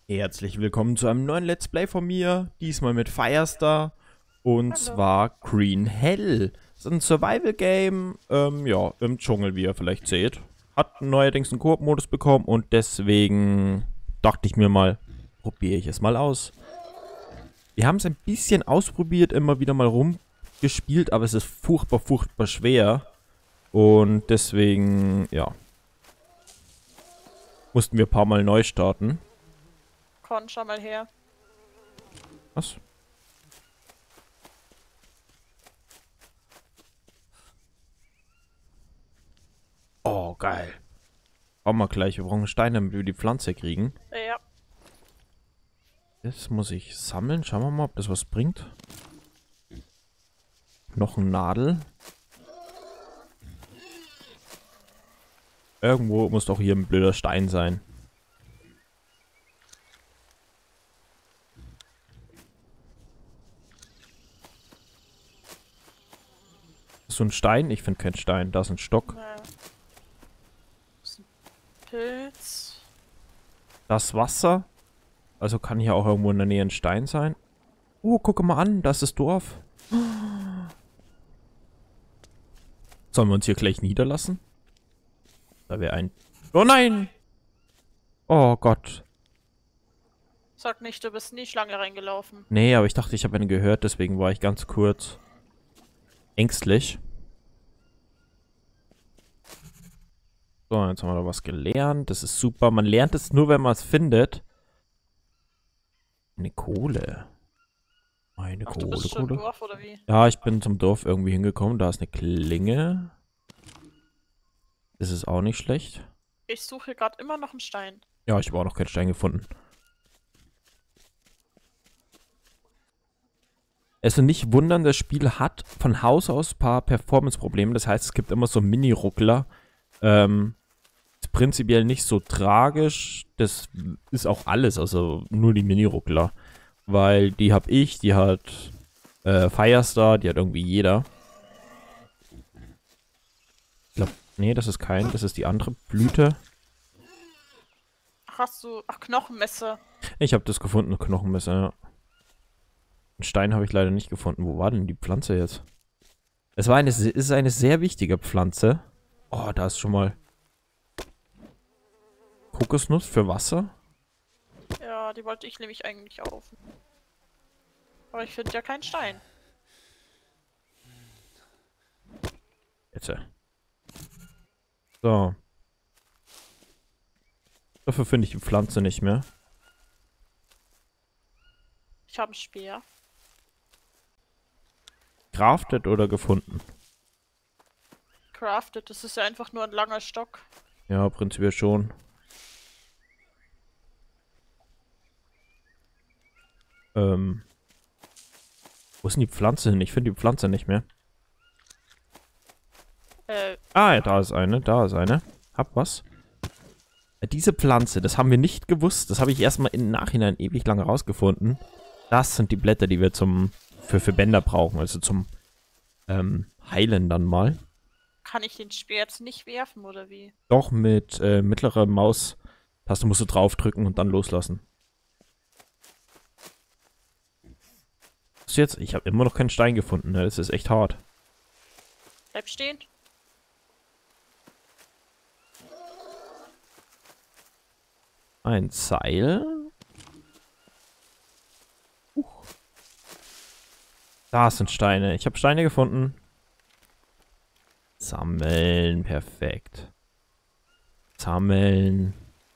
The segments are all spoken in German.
Herzlich willkommen zu einem neuen Let's Play von mir, diesmal mit Firestar und Hallo. zwar Green Hell. Das ist ein Survival-Game, ja, im Dschungel, wie ihr vielleicht seht. Hat neuerdings einen Koop-Modus bekommen und deswegen dachte ich mir mal, probiere ich es mal aus. Wir haben es ein bisschen ausprobiert, immer wieder mal rumgespielt, aber es ist furchtbar, furchtbar schwer. Und deswegen, ja, mussten wir ein paar Mal neu starten. Con, schau mal her. Was? Oh, geil. Brauchen wir gleich. Wir brauchen Steine, damit wir die Pflanze kriegen. Ja, Das muss ich sammeln. Schauen wir mal, ob das was bringt. Noch ein Nadel. Irgendwo muss doch hier ein blöder Stein sein. Ist so ein Stein? Ich finde keinen Stein. Da ist ein Stock. das ist ein Pilz. Das Wasser. Also kann hier auch irgendwo in der Nähe ein Stein sein. Oh, guck mal an. Da ist das Dorf. Sollen wir uns hier gleich niederlassen? Da wäre ein... Oh nein! Oh Gott. Sag nicht, du bist in die Schlange reingelaufen. Nee, aber ich dachte, ich habe einen gehört, deswegen war ich ganz kurz ängstlich. So, jetzt haben wir da was gelernt. Das ist super. Man lernt es nur, wenn man es findet. Eine Kohle. Eine Ach, Kohle, du bist schon im Kohle. Dorf, oder wie? Ja, ich bin zum Dorf irgendwie hingekommen. Da ist eine Klinge. Das ist auch nicht schlecht. Ich suche gerade immer noch einen Stein. Ja, ich habe auch noch keinen Stein gefunden. Also nicht wundern, das Spiel hat von Haus aus ein paar Performance-Probleme. Das heißt, es gibt immer so Mini-Ruckler. Ist prinzipiell nicht so tragisch. Das ist auch alles, also nur die Mini-Ruckler. Weil die habe ich, die hat Firestar, die hat irgendwie jeder. Ich glaube, nee, das ist kein, das ist die andere Blüte. Ach, hast du... Ach, Knochenmesser. Ich habe das gefunden, Knochenmesser, ja. Einen Stein habe ich leider nicht gefunden. Wo war denn die Pflanze jetzt? Es ist eine sehr wichtige Pflanze. Oh, da ist schon mal Kokosnuss für Wasser. Ja, die wollte ich nämlich eigentlich auf. Aber ich finde ja keinen Stein. Jetzt. So. Dafür finde ich die Pflanze nicht mehr. Ich habe einen Speer. Crafted oder gefunden? Crafted, das ist ja einfach nur ein langer Stock. Ja, prinzipiell schon. Wo ist denn die Pflanze hin? Ich finde die Pflanze nicht mehr. Ah, ja, da ist eine, da ist eine. Hab was. Diese Pflanze, das haben wir nicht gewusst. Das habe ich erstmal im Nachhinein ewig lange rausgefunden. Das sind die Blätter, die wir für Bänder brauchen. Also zum Heilen dann mal. Kann ich den Speer jetzt nicht werfen, oder wie? Doch mit mittlerer Maustaste musst du draufdrücken und dann loslassen. Was ist jetzt? Ich habe immer noch keinen Stein gefunden. Ne? Das ist echt hart. Bleib stehen. Ein Seil. Da sind Steine. Ich habe Steine gefunden. Sammeln. Perfekt. Sammeln.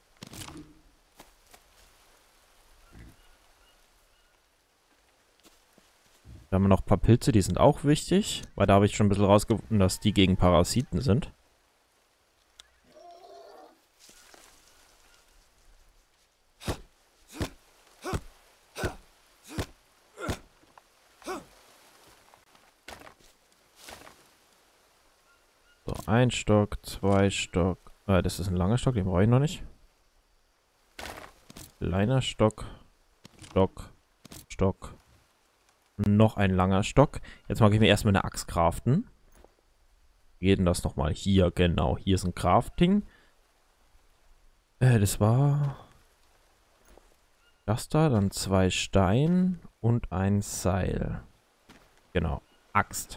Da haben wir noch ein paar Pilze, die sind auch wichtig. Weil da habe ich schon ein bisschen rausgefunden, dass die gegen Parasiten sind. So, ein Stock, zwei Stock. Das ist ein langer Stock, den brauche ich noch nicht. Kleiner Stock. Stock. Stock. Noch ein langer Stock. Jetzt mag ich mir erstmal eine Axt craften. Wie geht denn das nochmal? Hier, genau. Hier ist ein Crafting. Das war... Das da, dann 2 Stein und ein Seil. Genau. Axt.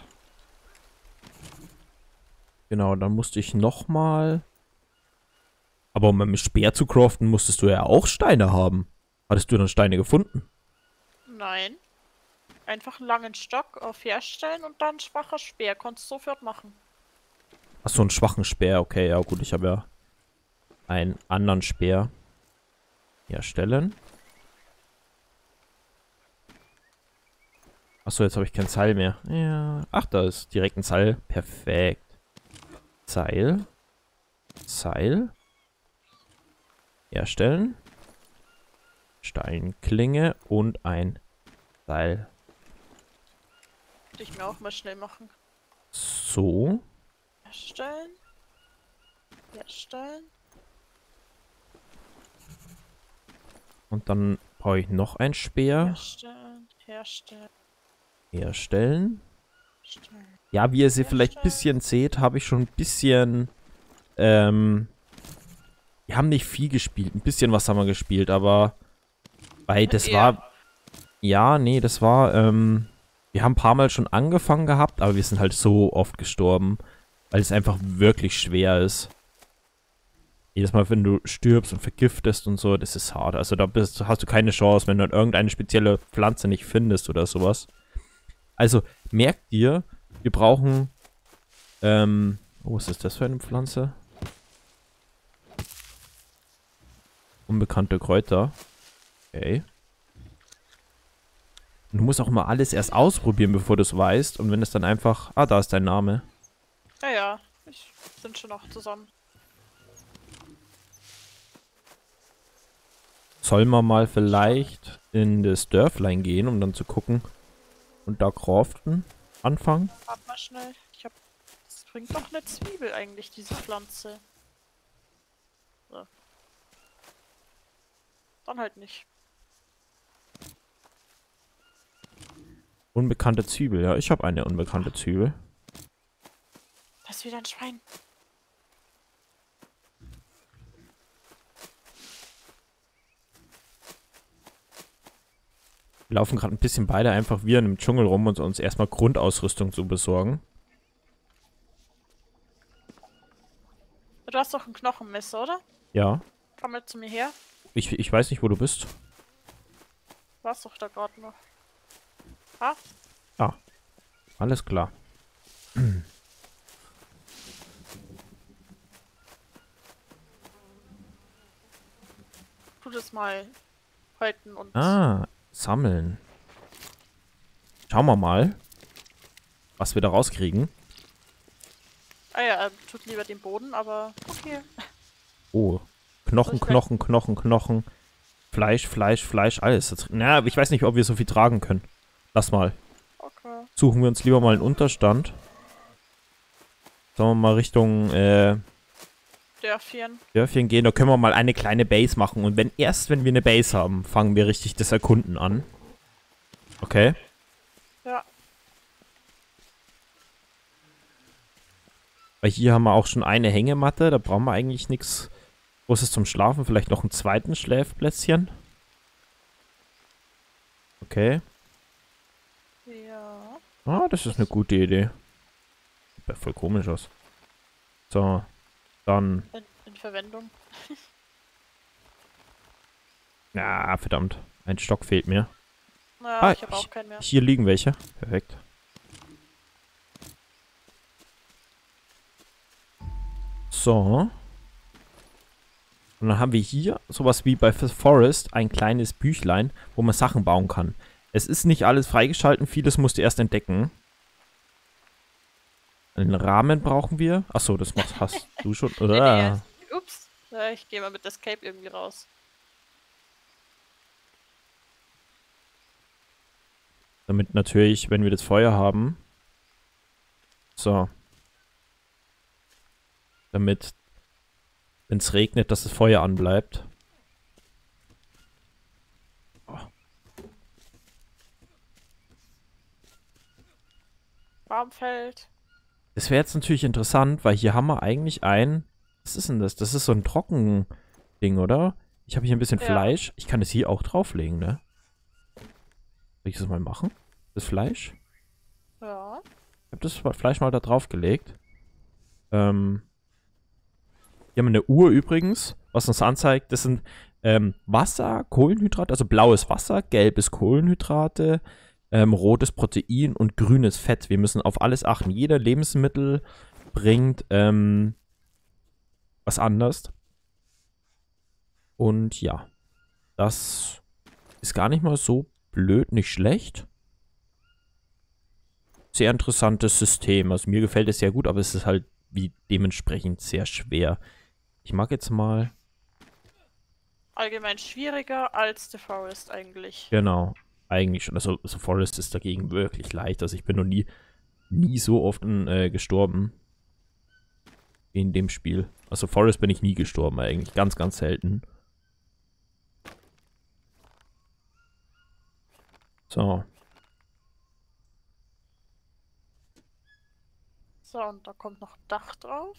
Genau, dann musste ich nochmal... Aber um mit dem Speer zu craften, musstest du ja auch Steine haben. Hattest du dann Steine gefunden? Nein. Einfach einen langen Stock auf herstellen und dann schwacher Speer. Konntest du sofort machen. Achso, einen schwachen Speer. Okay, ja gut, ich habe ja einen anderen Speer. Herstellen. Achso, jetzt habe ich kein Seil mehr. Ja. Ach, da ist direkt ein Seil. Perfekt. Seil. Seil. Herstellen. Steinklinge und ein Seil. Würde ich mir auch mal schnell machen. So. Herstellen. Herstellen. Und dann brauche ich noch ein Speer. Herstellen. Herstellen. Herstellen. Herstellen. Ja, wie ihr sie vielleicht ein bisschen seht, habe ich schon ein bisschen, wir haben nicht viel gespielt. Ein bisschen was haben wir gespielt, aber, weil das war, ja, nee, das war, wir haben ein paar Mal schon angefangen gehabt, aber wir sind halt so oft gestorben, weil es einfach wirklich schwer ist. Jedes Mal, wenn du stirbst und vergiftest und so, das ist hart. Also da hast du keine Chance, wenn du irgendeine spezielle Pflanze nicht findest oder sowas. Also, merkt dir, wir brauchen, was ist das für eine Pflanze? Unbekannte Kräuter. Okay. Und du musst auch immer alles erst ausprobieren, bevor du es weißt. Und wenn es dann einfach... Ah, da ist dein Name. Ja, ja. Wir sind schon noch zusammen. Sollen wir mal vielleicht in das Dörflein gehen, um dann zu gucken und da craften anfangen? Warte mal schnell. Das bringt doch eine Zwiebel eigentlich, diese Pflanze. So. Dann halt nicht. Unbekannte Zwiebel. Ja, ich habe eine unbekannte Zwiebel. Das ist wieder ein Schwein. Wir laufen gerade ein bisschen beide einfach wie in einem Dschungel rum, und uns erstmal Grundausrüstung zu besorgen. Du hast doch ein Knochenmesser, oder? Ja. Komm mal zu mir her. Ich weiß nicht, wo du bist. Warst doch da gerade noch. Ah? Ah. Alles klar. Tu das mal halten und... Ah, sammeln. Schauen wir mal, was wir da rauskriegen. Ah ja, tut lieber den Boden, aber okay. Oh, Knochen, Knochen, Knochen, Knochen. Fleisch, Fleisch, Fleisch, alles. Na, ich weiß nicht, ob wir so viel tragen können. Lass mal. Okay. Suchen wir uns lieber mal einen Unterstand. Sollen wir mal Richtung Dörfchen gehen. Da können wir mal eine kleine Base machen. Und wenn wir eine Base haben, fangen wir richtig das Erkunden an. Okay? Ja. Weil hier haben wir auch schon eine Hängematte. Da brauchen wir eigentlich nichts Großes zum Schlafen. Vielleicht noch einen zweiten Schläfplätzchen. Okay. Ja. Ah, das ist eine gute Idee. Sieht ja voll komisch aus. So. Dann. In Verwendung. Na, verdammt. Ein Stock fehlt mir. Naja, ich habe auch keinen mehr. Hier liegen welche. Perfekt. So. Und dann haben wir hier sowas wie bei Forest ein kleines Büchlein, wo man Sachen bauen kann. Es ist nicht alles freigeschalten, vieles musst du erst entdecken. Einen Rahmen brauchen wir. Achso, das hast du schon. Nee, ups. Ja, ich gehe mal mit Escape irgendwie raus. Damit natürlich, wenn wir das Feuer haben. So. Damit, wenn es regnet, dass das Feuer anbleibt. Oh. Warmfeld. Das wäre jetzt natürlich interessant, weil hier haben wir eigentlich ein... Was ist denn das? Das ist so ein Trockending, oder? Ich habe hier ein bisschen Ja. Fleisch. Ich kann es hier auch drauflegen, ne? Soll ich das mal machen? Das Fleisch? Ja. Ich habe das Fleisch mal da drauf gelegt. Hier haben wir eine Uhr übrigens, was uns anzeigt, das sind Wasser, Kohlenhydrate, also blaues Wasser, gelbes Kohlenhydrate, rotes Protein und grünes Fett. Wir müssen auf alles achten. Jeder Lebensmittel bringt was anderes. Und ja, das ist gar nicht mal so blöd, nicht schlecht. Sehr interessantes System. Also mir gefällt es sehr gut, aber es ist halt wie dementsprechend sehr schwer. Ich mag jetzt mal... Allgemein schwieriger als The Forest eigentlich. Genau, eigentlich schon. Also Forest ist dagegen wirklich leicht. Also ich bin noch nie so oft gestorben wie in dem Spiel. Also Forest bin ich nie gestorben eigentlich. Ganz, ganz selten. So. So, und da kommt noch Dach drauf.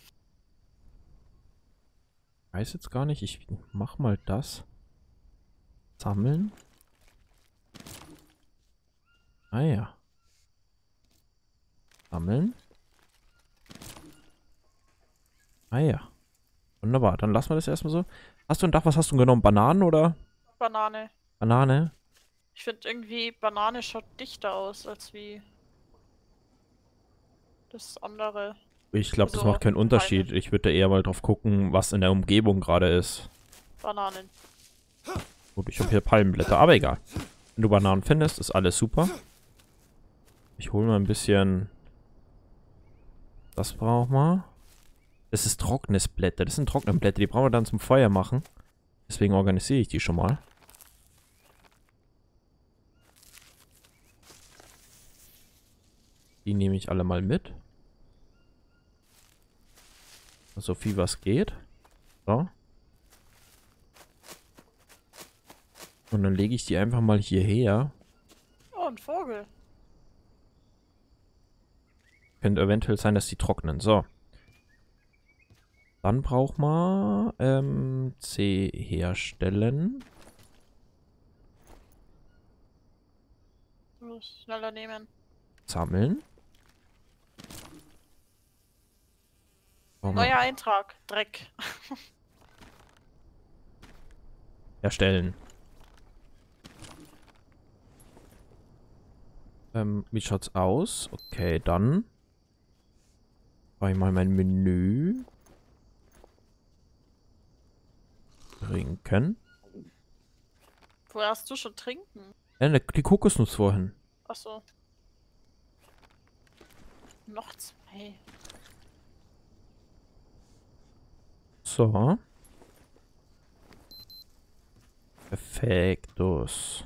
Weiß jetzt gar nicht. Ich mach mal das. Sammeln. Ah ja. Sammeln. Ah ja. Wunderbar. Dann lassen wir das erstmal so. Hast du ein Dach? Was hast du genommen? Bananen oder? Banane. Banane? Ich finde irgendwie, Banane schaut dichter aus als wie das andere. Ich glaube, das Also, macht keinen Unterschied. Palmen. Ich würde da eher mal drauf gucken, was in der Umgebung gerade ist. Bananen. Gut, ich habe hier Palmenblätter, aber egal. Wenn du Bananen findest, ist alles super. Ich hole mal ein bisschen... Das brauchen wir. Das ist trockenes Blätter. Das sind trockene Blätter. Die brauchen wir dann zum Feuer machen. Deswegen organisiere ich die schon mal. Die nehme ich alle mal mit. So viel was geht. So. Und dann lege ich die einfach mal hierher. Oh, ein Vogel. Könnte eventuell sein, dass die trocknen. So. Dann braucht man C herstellen. Du musst schneller nehmen. Sammeln. Brauchen wir Neuer Eintrag. Dreck. erstellen. Wie schaut's aus? Okay, dann mache ich mal mein Menü. Trinken. Woher hast du schon trinken? Die Kokosnuss vorhin. Achso. Noch zwei. So. Perfektus.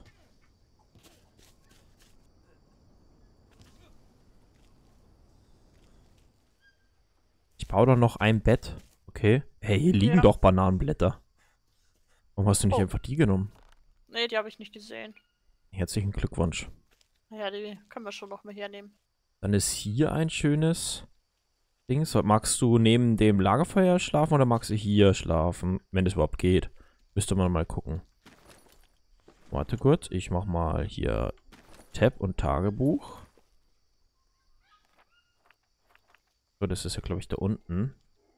Ich baue doch noch ein Bett. Okay. Hey, hier liegen Ja. doch Bananenblätter. Warum hast du nicht Oh. einfach die genommen? Nee, die habe ich nicht gesehen. Herzlichen Glückwunsch. Ja, die können wir schon noch mal hernehmen. Dann ist hier ein schönes Dings. Magst du neben dem Lagerfeuer schlafen oder magst du hier schlafen, wenn das überhaupt geht? Müsste man mal gucken. Warte kurz, ich mach mal hier Tab und Tagebuch. So, das ist ja, glaube ich, da unten.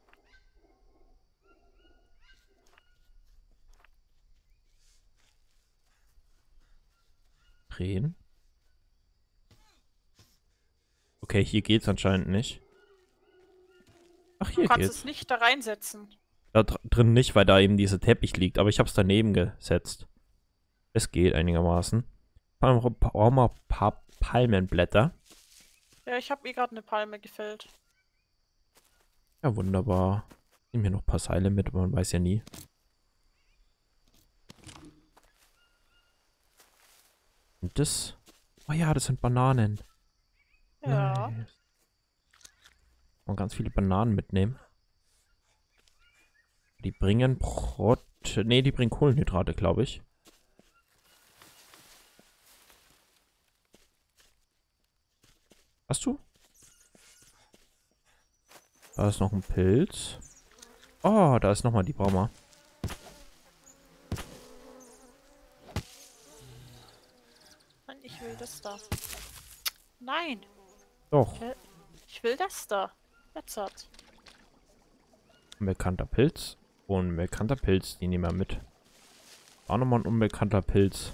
Drehen. Okay, hier geht's anscheinend nicht. Ach, Du hier kannst geht's. es nicht da reinsetzen. Da drin nicht, weil da eben dieser Teppich liegt. Aber ich habe es daneben gesetzt. Es geht einigermaßen. Brauchen wir ein paar Palmenblätter. Ja, ich habe mir gerade eine Palme gefällt. Ja, wunderbar. Nehmen hier noch ein paar Seile mit, man weiß ja nie. Und das... Oh ja, das sind Bananen. Ja. Nice. Und ganz viele Bananen mitnehmen. Die bringen Ne, die bringen Kohlenhydrate, glaube ich. Hast du? Da ist noch ein Pilz. Oh, da ist nochmal die brauchen wir. will das da. Nein, Doch. ich will das da. Jetzt hat. Unbekannter Pilz. Unbekannter Pilz, die nehmen wir mit. Auch nochmal ein unbekannter Pilz.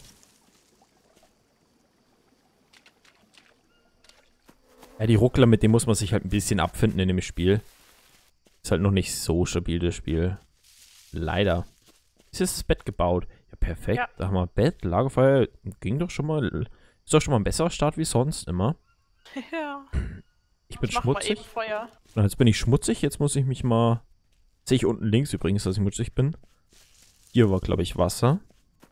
Ja, die Ruckler, mit denen muss man sich halt ein bisschen abfinden in dem Spiel. Ist halt noch nicht so stabil, das Spiel. Leider. Ist jetzt das Bett gebaut? Ja, perfekt. Ja. Da haben wir Bett, Lagerfeuer. Ging doch schon mal. Ist doch schon mal ein besserer Start wie sonst immer. Ja. Ich bin Mach mal eben schmutzig. Feuer. Na, jetzt bin ich schmutzig. Jetzt muss ich mich mal. Sehe ich unten links übrigens, dass ich schmutzig bin. Hier war, glaube ich, Wasser.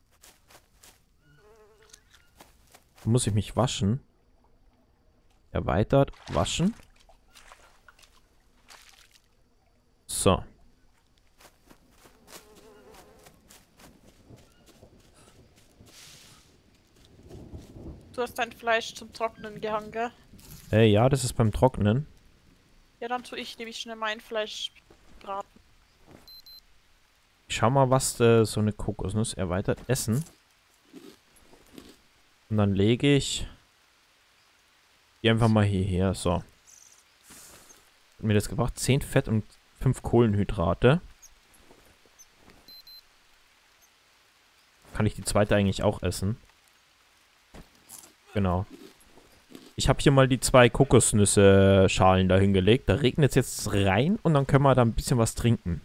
Da muss ich mich waschen. Erweitert. Waschen. So. Du hast dein Fleisch zum Trocknen gehangen, gell? Ja, das ist beim Trocknen. Ja, dann tue ich nämlich schnell mein Fleisch braten. Ich schau mal, was so eine Kokosnuss erweitert essen. Und dann lege ich die einfach mal hierher. So. Hat mir das gebracht? 10 Fett und 5 Kohlenhydrate. Kann ich die zweite eigentlich auch essen? Genau. Ich habe hier mal die 2 Kokosnüsse-Schalen da hingelegt. Da regnet es jetzt rein und dann können wir da ein bisschen was trinken.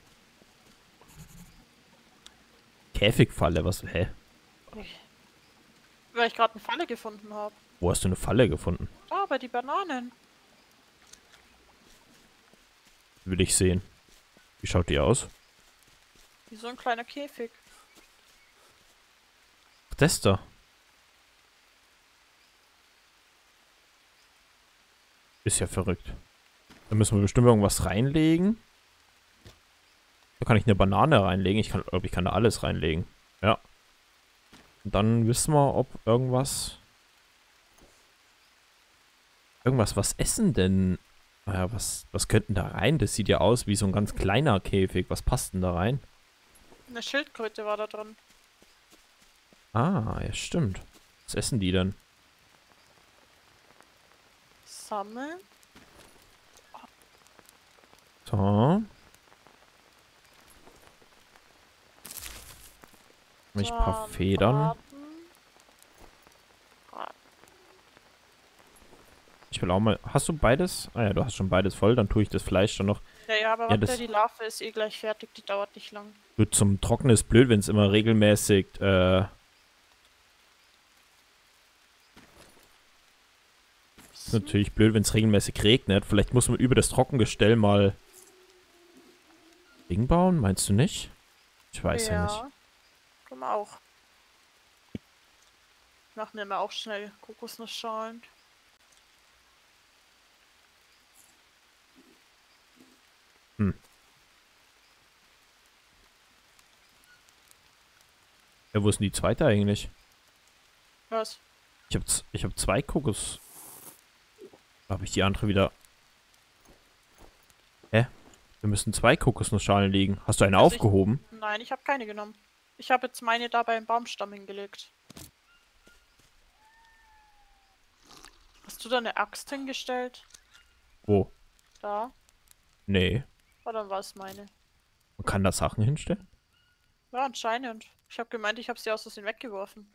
Käfigfalle, was? Hä? Weil ich gerade eine Falle gefunden habe. Wo hast du eine Falle gefunden? Ah, bei die Bananen. Will ich sehen. Wie schaut die aus? Wie so ein kleiner Käfig. Ach, das da. Ist ja verrückt. Da müssen wir bestimmt irgendwas reinlegen. Da kann ich eine Banane reinlegen. Ich glaube, ich kann da alles reinlegen. Ja. Und dann wissen wir, ob irgendwas... was essen denn? Naja, was könnten da rein? Das sieht ja aus wie so ein ganz kleiner Käfig. Was passt denn da rein? Eine Schildkröte war da drin. Ah, ja, stimmt. Was essen die denn? Sammeln. So. Ich ein paar Dann Federn. braten. Ich will auch mal... Hast du beides? Ah ja, du hast schon beides voll. Dann tue ich das Fleisch dann noch... Ja, aber Ja, warte, das- die Larve ist eh gleich fertig. Die dauert nicht lang. Gut, zum Trocknen ist blöd, wenn es immer regelmäßig... Ist natürlich blöd, wenn es regelmäßig regnet. Vielleicht muss man über das Trockengestell mal... Ding bauen? Meinst du nicht? Ich weiß ja nicht. Können wir auch. Machen wir mal auch schnell Kokosnussschalen. Ja, wo ist denn die zweite eigentlich? Was? Ich hab 2 Kokos... Habe ich die andere wieder... Hä? Wir müssen 2 Kokosnussschalen legen. Hast du eine Also aufgehoben? Nein, ich habe keine genommen. Ich habe jetzt meine da beim Baumstamm hingelegt. Hast du da eine Axt hingestellt? Wo? Da? Nee. Oder dann war es meine? Man kann da Sachen hinstellen? Ja, anscheinend. Ich habe gemeint, ich habe sie aus Versehen weggeworfen.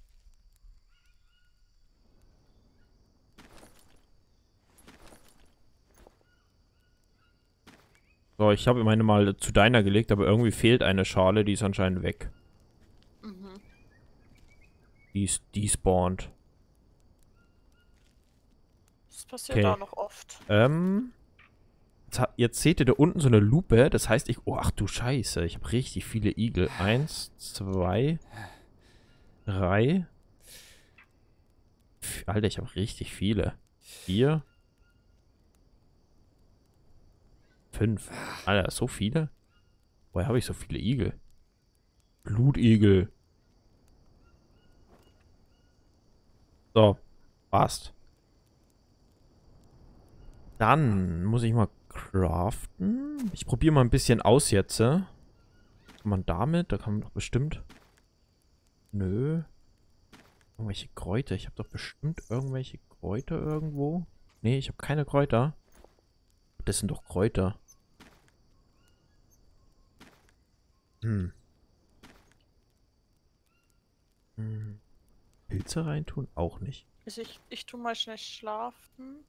So, ich habe meine mal zu deiner gelegt, aber irgendwie fehlt eine Schale, die ist anscheinend weg. Mhm. Die ist despawned. Das passiert Okay. auch noch oft. Jetzt seht ihr da unten so eine Lupe, das heißt oh, ach du Scheiße, ich habe richtig viele Igel. 1, 2, 3. Alter, ich habe richtig viele. 4. 5. Alter, so viele? Woher habe ich so viele Igel? Blutigel. So, passt. Dann muss ich mal craften. Ich probiere mal ein bisschen aus jetzt. Kann man damit? Da kann man doch bestimmt... Nö. Irgendwelche Kräuter. Ich habe doch bestimmt irgendwelche Kräuter irgendwo. Nee, ich habe keine Kräuter. Das sind doch Kräuter. Hm. Hm. Pilze reintun? Auch nicht. Also ich tu mal schnell schlafen.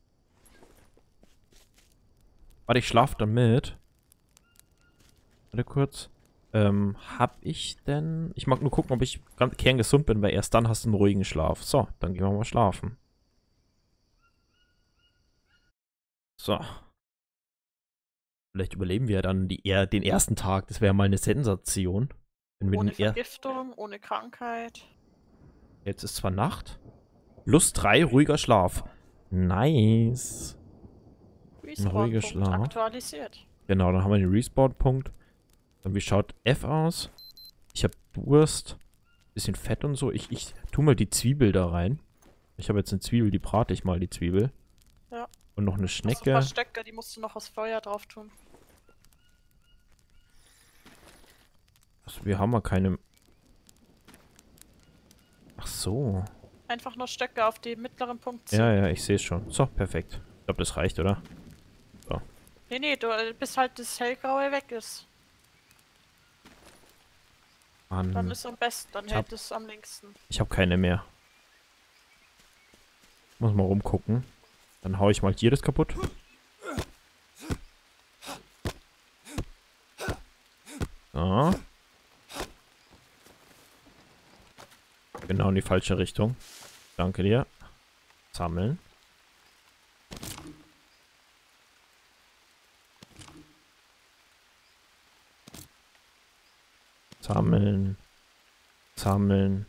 Warte, ich schlafe dann mit. Warte kurz. Hab ich denn... Ich mag nur gucken, ob ich ganz kerngesund bin, weil erst dann hast du einen ruhigen Schlaf. So, dann gehen wir mal schlafen. So. Vielleicht überleben wir ja dann den ersten Tag. Das wäre mal eine Sensation. Wenn wir Ohne den Vergiftung, ohne Krankheit. Jetzt ist zwar Nacht. Plus 3, ruhiger Schlaf. Nice. Ein ruhiger Respawn-Punkt Schlaf. aktualisiert. Genau, dann haben wir den Respawn-Punkt. Und wie schaut F aus? Ich habe Durst. Bisschen Fett und so. Ich tu mal die Zwiebel da rein. Ich habe jetzt eine Zwiebel, die brate ich mal, die Zwiebel. Ja. Und noch eine Hast du ein Schnecke. paar Stöcke, die musst du noch aufs Feuer drauf tun. Also, wir haben ja keine... Ach so. Einfach nur Stöcke auf den mittleren Punkt ziehen. Ja, ja, ich sehe es schon. So, perfekt. Ich glaube, das reicht, oder? Nee, du bis halt das Hellgraue weg ist. Dann Mann. ist am besten, dann hält es am längsten. Ich habe keine mehr. Muss mal rumgucken. Dann hau ich mal hier das kaputt. So. Genau in die falsche Richtung. Danke dir. Sammeln. Sammeln. Sammeln.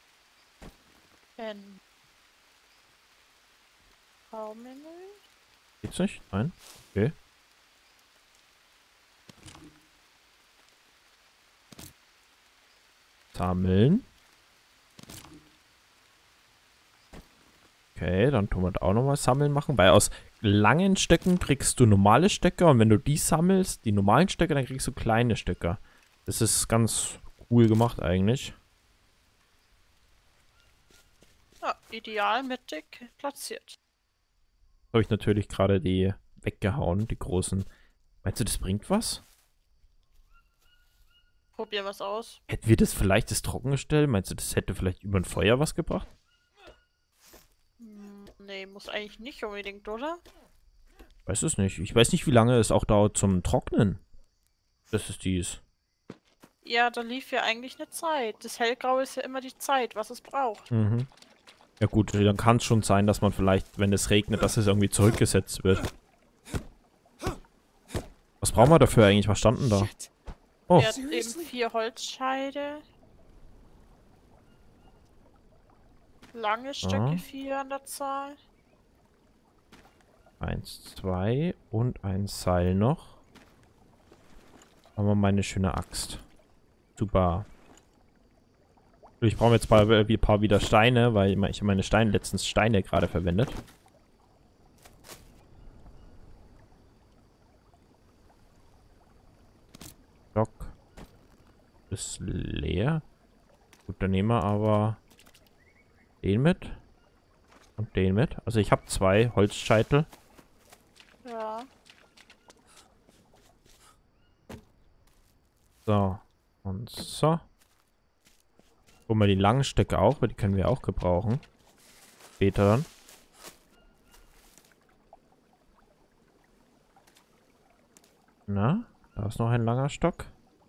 Baumenü? Geht's nicht? Nein? Okay. Sammeln. Okay, dann tun wir da auch nochmal Sammeln machen, weil aus langen Stöcken kriegst du normale Stöcker und wenn du die sammelst, die normalen Stöcker, dann kriegst du kleine Stöcker. Das ist ganz cool gemacht eigentlich. Ja, ideal mittig platziert. Habe ich natürlich gerade die weggehauen, die großen. Meinst du, das bringt was? Probieren wir es aus. Hätten wir das vielleicht das Trockengestell? Meinst du, das hätte vielleicht über ein Feuer was gebracht? Nee, muss eigentlich nicht unbedingt, oder? Weiß es nicht. Ich weiß nicht, wie lange es auch dauert zum Trocknen. Das ist dies. Ja, da lief ja eigentlich eine Zeit. Das Hellgraue ist ja immer die Zeit, was es braucht. Mhm. Ja gut, dann kann es schon sein, dass man vielleicht, wenn es regnet, dass es irgendwie zurückgesetzt wird. Was brauchen wir dafür eigentlich? Was standen da? Oh, Er hat eben 4 Holzscheide. Lange Stöcke 4 an der Zahl. 1, 2 und ein Seil noch. Haben wir meine schöne Axt. Super. Ich brauche jetzt ein paar wieder Steine, weil ich meine letztens Steine gerade verwendet. Block ist leer. Gut, dann nehmen wir aber den mit und den mit. Also ich habe 2 Holzscheitel. Ja. So. Und so. Guck mal, die langen Stöcke auch, weil die können wir auch gebrauchen. Später dann. Na, da ist noch ein langer Stock.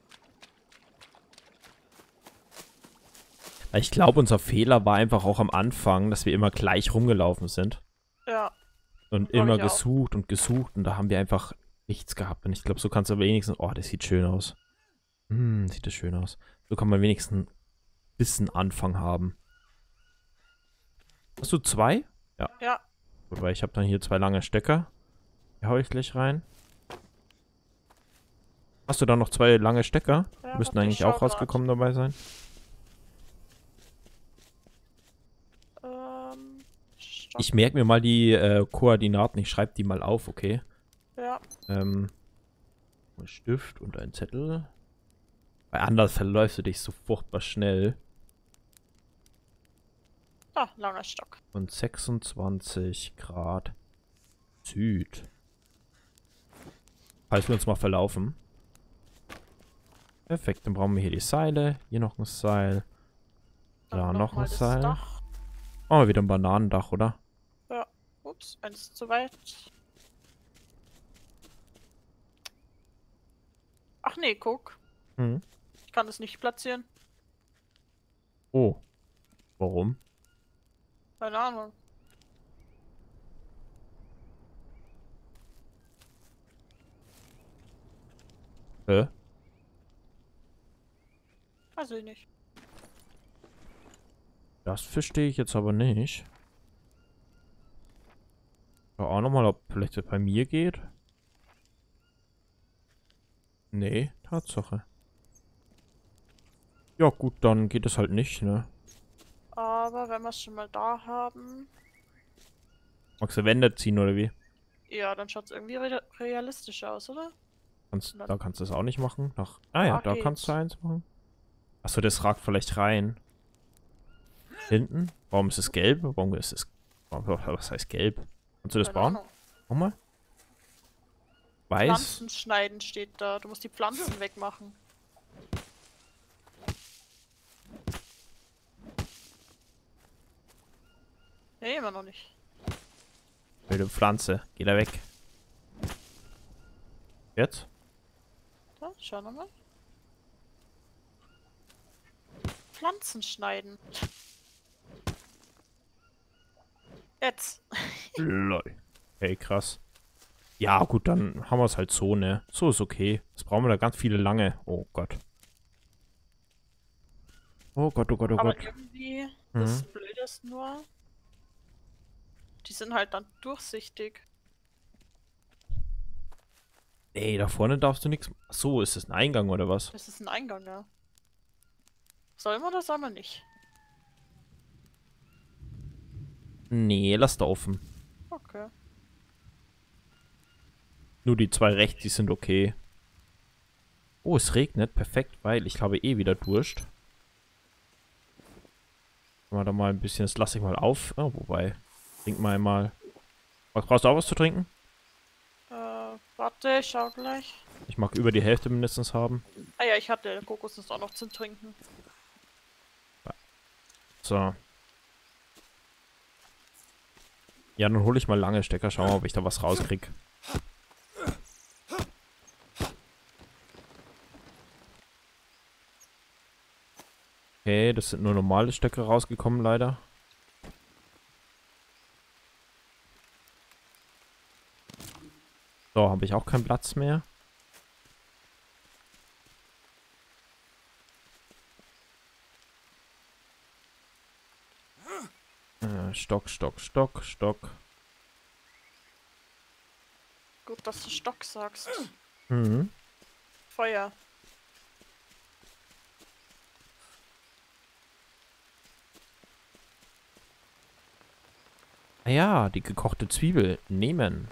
Ich glaube, unser Fehler war einfach auch am Anfang, dass wir immer gleich rumgelaufen sind. Ja. Und Glaub immer ich auch. gesucht und gesucht und da haben wir einfach nichts gehabt. Und ich glaube, so kannst du wenigstens... Oh, das sieht schön aus. Sieht das schön aus. So kann man wenigstens ein bisschen Anfang haben. Hast du 2? Ja. Ja. Gut, weil ich habe dann hier 2 lange Stecker. Die hau ich gleich rein. Hast du da noch 2 lange Stecker? Ja, Die müssten warte, ich eigentlich schau auch rausgekommen dabei sein. Stock. Ich merke mir mal die Koordinaten. Ich schreibe die mal auf, okay? Ja. Ein Stift und ein Zettel. Weil anders verläufst du dich so furchtbar schnell. Ah, langer Stock. Und 26 Grad Süd. Falls wir uns mal verlaufen. Perfekt, dann brauchen wir hier die Seile. Hier noch ein Seil. Da noch ein mal das Seil. Dach. Oh, wieder ein Bananendach, oder? Ja. Ups, eins zu weit. Ach nee, guck. Mhm. Ich kann es nicht platzieren. Oh. Warum? Keine Ahnung. Hä? Weiß ich nicht. Das verstehe ich jetzt aber nicht. Schau auch nochmal, ob vielleicht das bei mir geht. Nee, Tatsache. Ja gut, dann geht es halt nicht, ne? Aber wenn wir es schon mal da haben, Magst du Wände ziehen oder wie? ja, dann schaut es irgendwie realistisch aus, oder? Da kannst du es auch nicht machen. Ah ja, da kannst du Geht. eins machen. Achso, das ragt vielleicht rein. Hinten? Warum ist es gelb? Warum ist es... Was heißt gelb? Kannst du das Keine bauen? Ahnung. Nochmal? Weiß? Pflanzen schneiden steht da. Du musst die Pflanzen wegmachen. Nee, immer noch nicht. Wilde Pflanze. Geh da weg. Jetzt? Da, schau nochmal. Pflanzen schneiden. Jetzt. Lol. Hey, krass. Ja, gut, dann haben wir es halt so, ne? So ist okay. Jetzt brauchen wir da ganz viele lange. Oh Gott. Oh Gott, oh Gott, oh Aber Gott. irgendwie, das Mhm. Blöde ist nur, die sind halt dann durchsichtig. Ey, da vorne darfst du nichts... So, ist das ein Eingang oder was? Das ist ein Eingang, ja. Soll man oder soll man nicht? Nee, lass da offen. Okay. Nur die zwei rechts, die sind okay. Oh, es regnet. Perfekt, weil ich habe eh wieder Durst. Machen wir da mal ein bisschen, das lasse ich mal auf. Oh, wobei. Trink mal einmal. Was brauchst du auch was zu trinken? Warte, ich schau gleich. Ich mag über die Hälfte mindestens haben. Ah ja, ich hatte Kokosnuss auch noch zum Trinken. So. Ja, dann hole ich mal lange Stecker. Schauen wir, ob ich da was rauskrieg. Okay, das sind nur normale Stöcke rausgekommen, leider. So, habe ich auch keinen Platz mehr. Stock, Stock, Stock, Stock. Gut, dass du Stock sagst. Mhm. Feuer. Ah ja, die gekochte Zwiebel nehmen.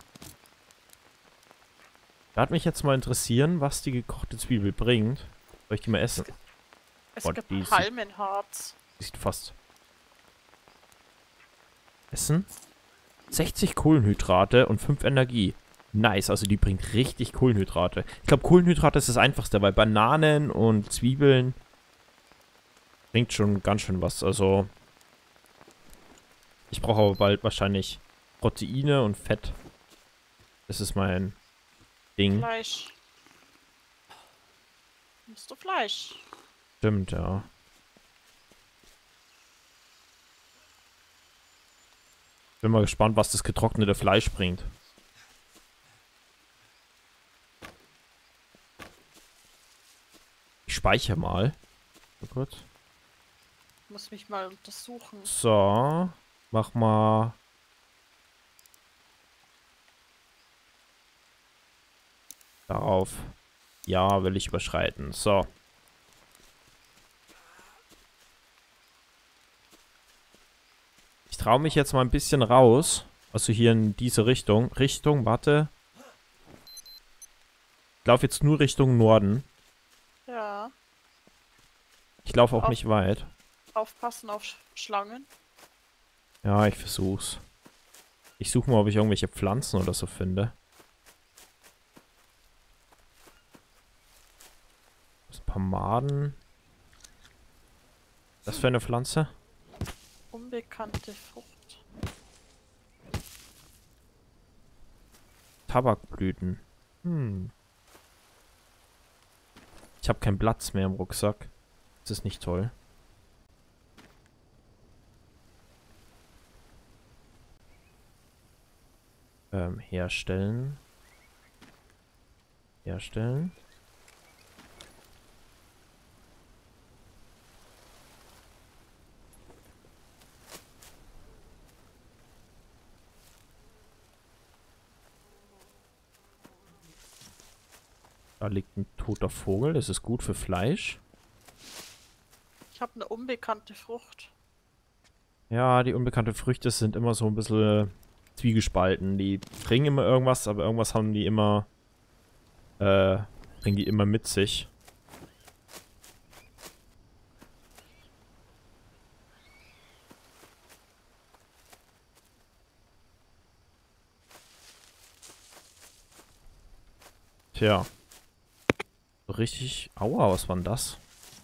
Da hat mich jetzt mal interessieren, was die gekochte Zwiebel bringt. Soll ich die mal essen? Es Boah, gibt die Palmenharz. sieht fast... Essen? 60 Kohlenhydrate und 5 Energie. Nice, also die bringt richtig Kohlenhydrate. Ich glaube, Kohlenhydrate ist das Einfachste, weil Bananen und Zwiebeln bringt schon ganz schön was. Also, ich brauche aber bald wahrscheinlich Proteine und Fett. Das ist mein Ding. Fleisch. Musst du Fleisch? Stimmt, ja. Bin mal gespannt, was das getrocknete Fleisch bringt. Ich speichere mal. So kurz. Ich muss mich mal untersuchen. So. Mach mal. Darauf. Ja, will ich überschreiten. So. Ich traue mich jetzt mal ein bisschen raus. Also hier in diese Richtung. Warte. Ich laufe jetzt nur Richtung Norden. Ja. Ich laufe auch Auf- nicht weit. Aufpassen auf Schlangen. Ja, ich versuch's. Ich suche mal, ob ich irgendwelche Pflanzen oder so finde. Ein paar Maden. Was für eine Pflanze? Unbekannte Frucht. Tabakblüten. Hm. Ich habe keinen Platz mehr im Rucksack. Das ist nicht toll. Herstellen. Herstellen. Da liegt ein toter Vogel. Das ist gut für Fleisch. Ich habe eine unbekannte Frucht. Ja, die unbekannten Früchte sind immer so ein bisschen zwiegespalten. Die bringen immer irgendwas, aber irgendwas haben die immer, bringen die immer mit sich. Tja. So richtig. Aua, was war denn das?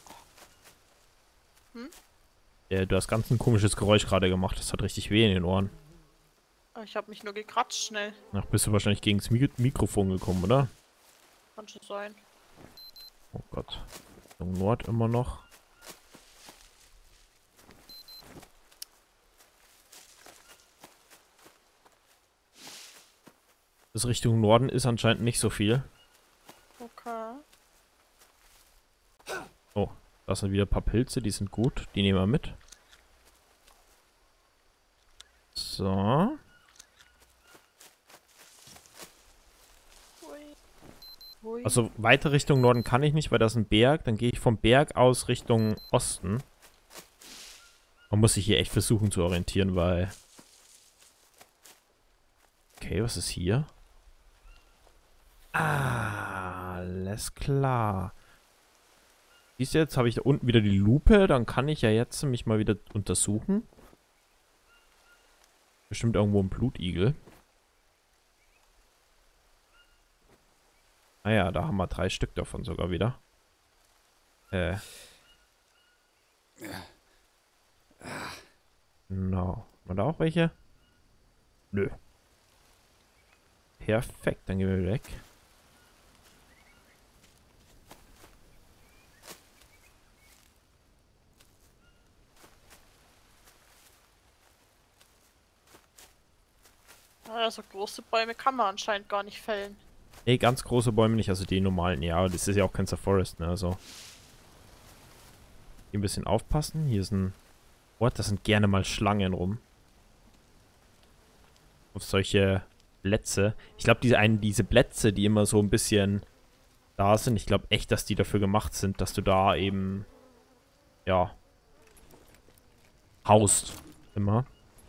Hm? Du hast ganz ein komisches Geräusch gerade gemacht. Das hat richtig weh in den Ohren. Ich habe mich nur gekratzt schnell. Ach, bist du wahrscheinlich gegen das Mikrofon gekommen, oder? Kann schon sein. Oh Gott. Richtung Nord immer noch. Das Richtung Norden ist anscheinend nicht so viel. Okay. Oh, da sind wieder ein paar Pilze, die sind gut. Die nehmen wir mit. So. Hui. Hui. Also weiter Richtung Norden kann ich nicht, weil da ist ein Berg. Dann gehe ich vom Berg aus Richtung Osten. Man muss sich hier echt versuchen zu orientieren, weil... Okay, was ist hier? Ah, alles klar. Siehst du, jetzt habe ich da unten wieder die Lupe. Dann kann ich ja jetzt mich mal wieder untersuchen. Bestimmt irgendwo ein Blutigel. Naja, da haben wir 3 Stück davon sogar wieder. Genau. Haben wir da auch welche? Nö. Perfekt, dann gehen wir weg. Also große Bäume kann man anscheinend gar nicht fällen. Nee, ganz große Bäume nicht, also die normalen. Ja, aber das ist ja auch kein Forest, ne, also. Hier ein bisschen aufpassen. Hier ist ein Ort, da sind gerne mal Schlangen rum. Auf solche Plätze. Ich glaube, diese Plätze, die immer so ein bisschen da sind, ich glaube echt, dass die dafür gemacht sind, dass du da eben, ja, haust. Immer.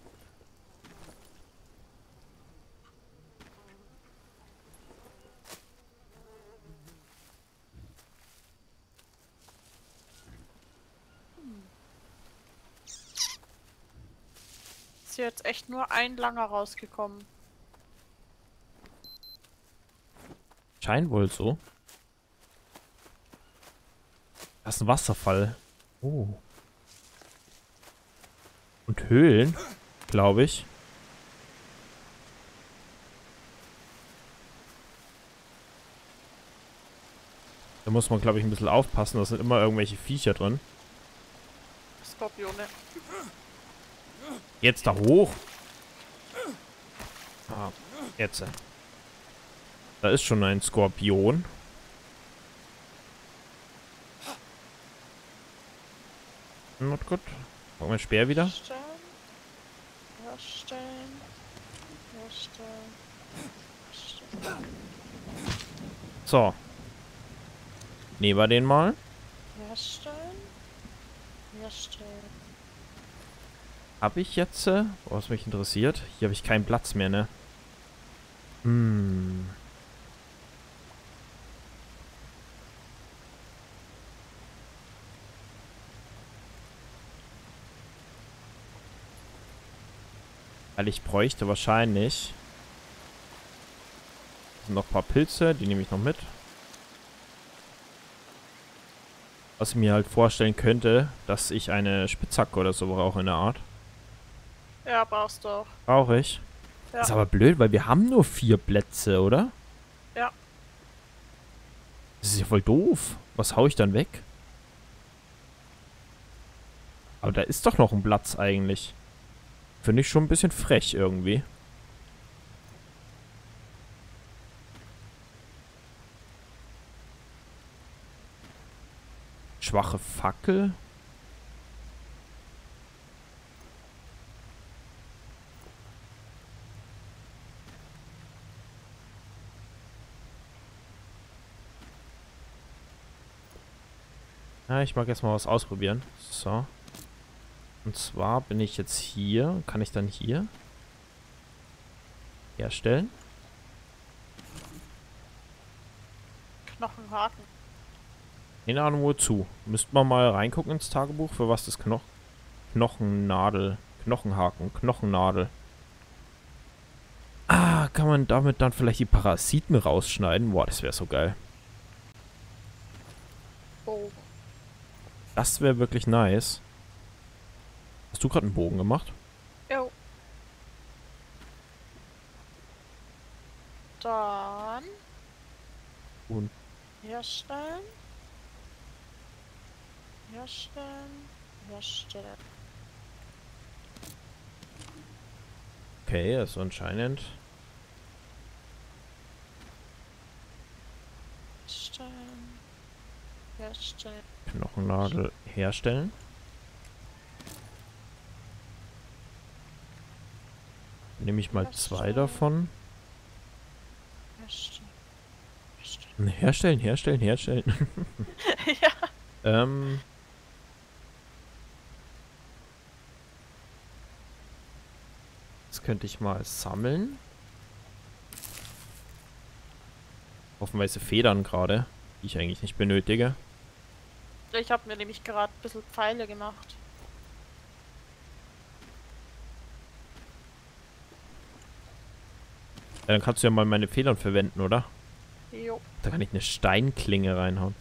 Ist hier jetzt echt nur ein langer rausgekommen. Scheint wohl so. Das ist ein Wasserfall. Oh. Und Höhlen, glaube ich. Da muss man, glaube ich, ein bisschen aufpassen. Da sind immer irgendwelche Viecher drin. Skorpione. Jetzt da hoch. Ah, jetzt. Da ist schon ein Skorpion. Not gut. Brauchen wir Speer wieder. Herstellen. Herstellen. Herstellen. Herstellen. So. Nehmen wir den mal. Herstellen. Herstellen. Habe ich jetzt, was mich interessiert? Hier habe ich keinen Platz mehr, ne? Hm. Weil ich bräuchte wahrscheinlich noch ein paar Pilze, die nehme ich noch mit. Was ich mir halt vorstellen könnte, dass ich eine Spitzhacke oder so brauche in der Art. Ja, brauchst du auch. Brauche ich. Ja. Ist aber blöd, weil wir haben nur 4 Plätze, oder? Ja. Das ist ja voll doof. Was hau ich dann weg? Aber da ist doch noch ein Platz eigentlich. Finde ich schon ein bisschen frech irgendwie. Schwache Fackel. Ja, ich mag jetzt mal was ausprobieren. So. Und zwar bin ich jetzt hier. Kann ich dann hier herstellen? Knochenhaken. Keine Ahnung wozu. Müsste man mal reingucken ins Tagebuch, für was das Knochennadel. Knochenhaken. Knochennadel. Ah, kann man damit dann vielleicht die Parasiten rausschneiden? Boah, das wäre so geil. Bogen. Das wäre wirklich nice. Hast du gerade einen Bogen gemacht? Jo. Dann Und herstellen. Herstellen. Herstellen. okay, also anscheinend. Herstellen. Herstellen. Knochennadel herstellen. Nehme ich mal 2 davon. Herstellen. Herstellen. Herstellen, herstellen, herstellen. Ja. Das könnte ich mal sammeln. Hoffenweise Federn gerade, die ich eigentlich nicht benötige. Ich habe mir nämlich gerade ein bisschen Pfeile gemacht. Ja, dann kannst du ja mal meine Federn verwenden, oder? Jo. Da kann ich eine Steinklinge reinhauen.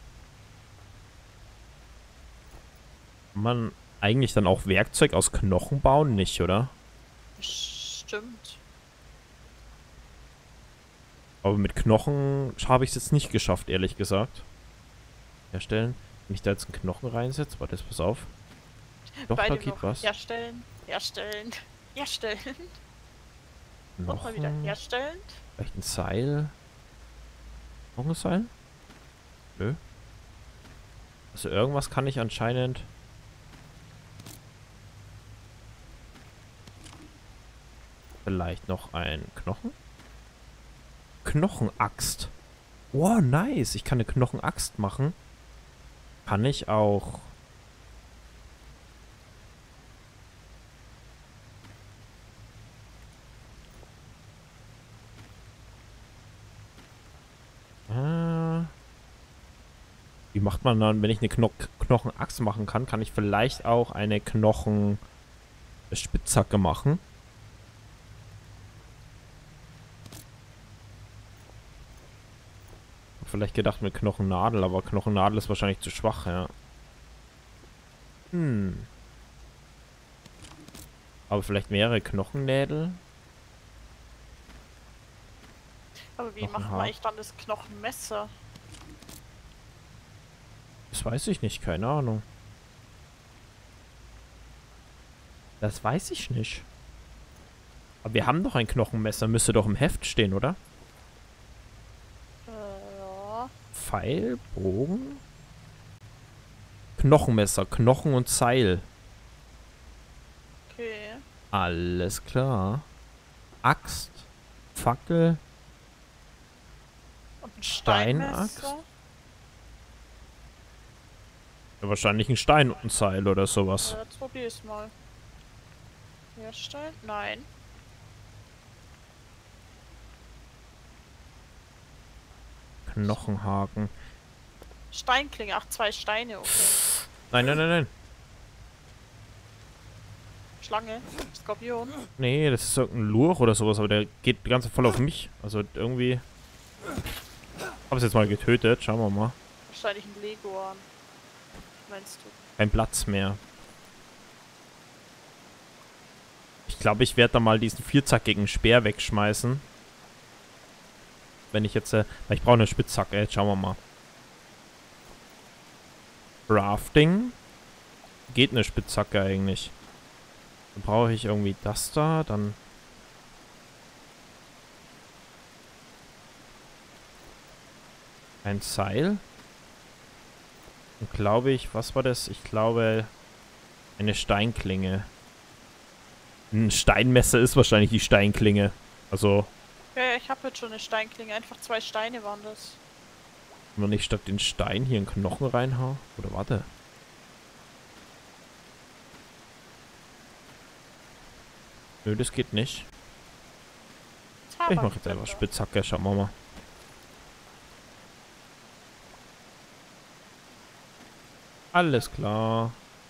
Kann man eigentlich dann auch Werkzeug aus Knochen bauen? Nicht, oder? Stimmt. Aber mit Knochen habe ich es jetzt nicht geschafft, ehrlich gesagt. Herstellen. Wenn ich da jetzt einen Knochen reinsetze, warte jetzt, pass auf. Doch, da Beide geht noch. was. Herstellen. Herstellen. Herstellen. Nochmal wieder Knochen. herstellen. Vielleicht ein Seil. Noch ein Seil? Nö. Also irgendwas kann ich anscheinend. Vielleicht noch ein Knochen? Knochenaxt. Oh, nice. Ich kann eine Knochenaxt machen. Kann ich auch. Wie macht man dann, wenn ich eine Knochenaxt machen kann, kann ich vielleicht auch eine Knochenspitzhacke machen. Hab vielleicht gedacht mit Knochennadel, aber Knochennadel ist wahrscheinlich zu schwach, ja. Aber vielleicht mehrere Knochennädel. Aber wie machen wir eigentlich dann das Knochenmesser? Das weiß ich nicht, keine Ahnung. Das weiß ich nicht. Aber wir haben doch ein Knochenmesser, müsste doch im Heft stehen, oder? Ja. Pfeil, Bogen. Knochenmesser, Knochen und Seil. Okay. Alles klar. Axt, Fackel, Und ein Steinaxt. Steinmesser? Ja, wahrscheinlich ein Stein und ein Seil oder sowas. Jetzt probier ich's mal. Herstellen? Nein. Knochenhaken. Steinklinge. Ach, 2 Steine, okay. Nein, nein, nein, nein. Schlange? Skorpion? Nee, das ist irgendein Lurch oder sowas, aber der geht die ganze voll auf mich. Also irgendwie... Hab es jetzt mal getötet, schauen wir mal. Wahrscheinlich ein Leguan. Meinst du? Kein Platz mehr. Ich glaube, ich werde da mal diesen vierzackigen Speer wegschmeißen. Wenn ich jetzt... weil ich brauche eine Spitzhacke, jetzt schauen wir mal. Crafting. Geht eine Spitzhacke eigentlich. Dann brauche ich irgendwie das da, dann... Ein Seil. Und glaube ich, was war das? Ich glaube, eine Steinklinge. Ein Steinmesser ist wahrscheinlich die Steinklinge. Also, Ja, ich habe jetzt schon eine Steinklinge. Einfach 2 Steine waren das. wenn ich statt den Stein hier einen Knochen reinhaue. Oder warte. Nö, das geht nicht. Ich mache jetzt einfach Spitzhacke, schauen wir mal. Alles klar.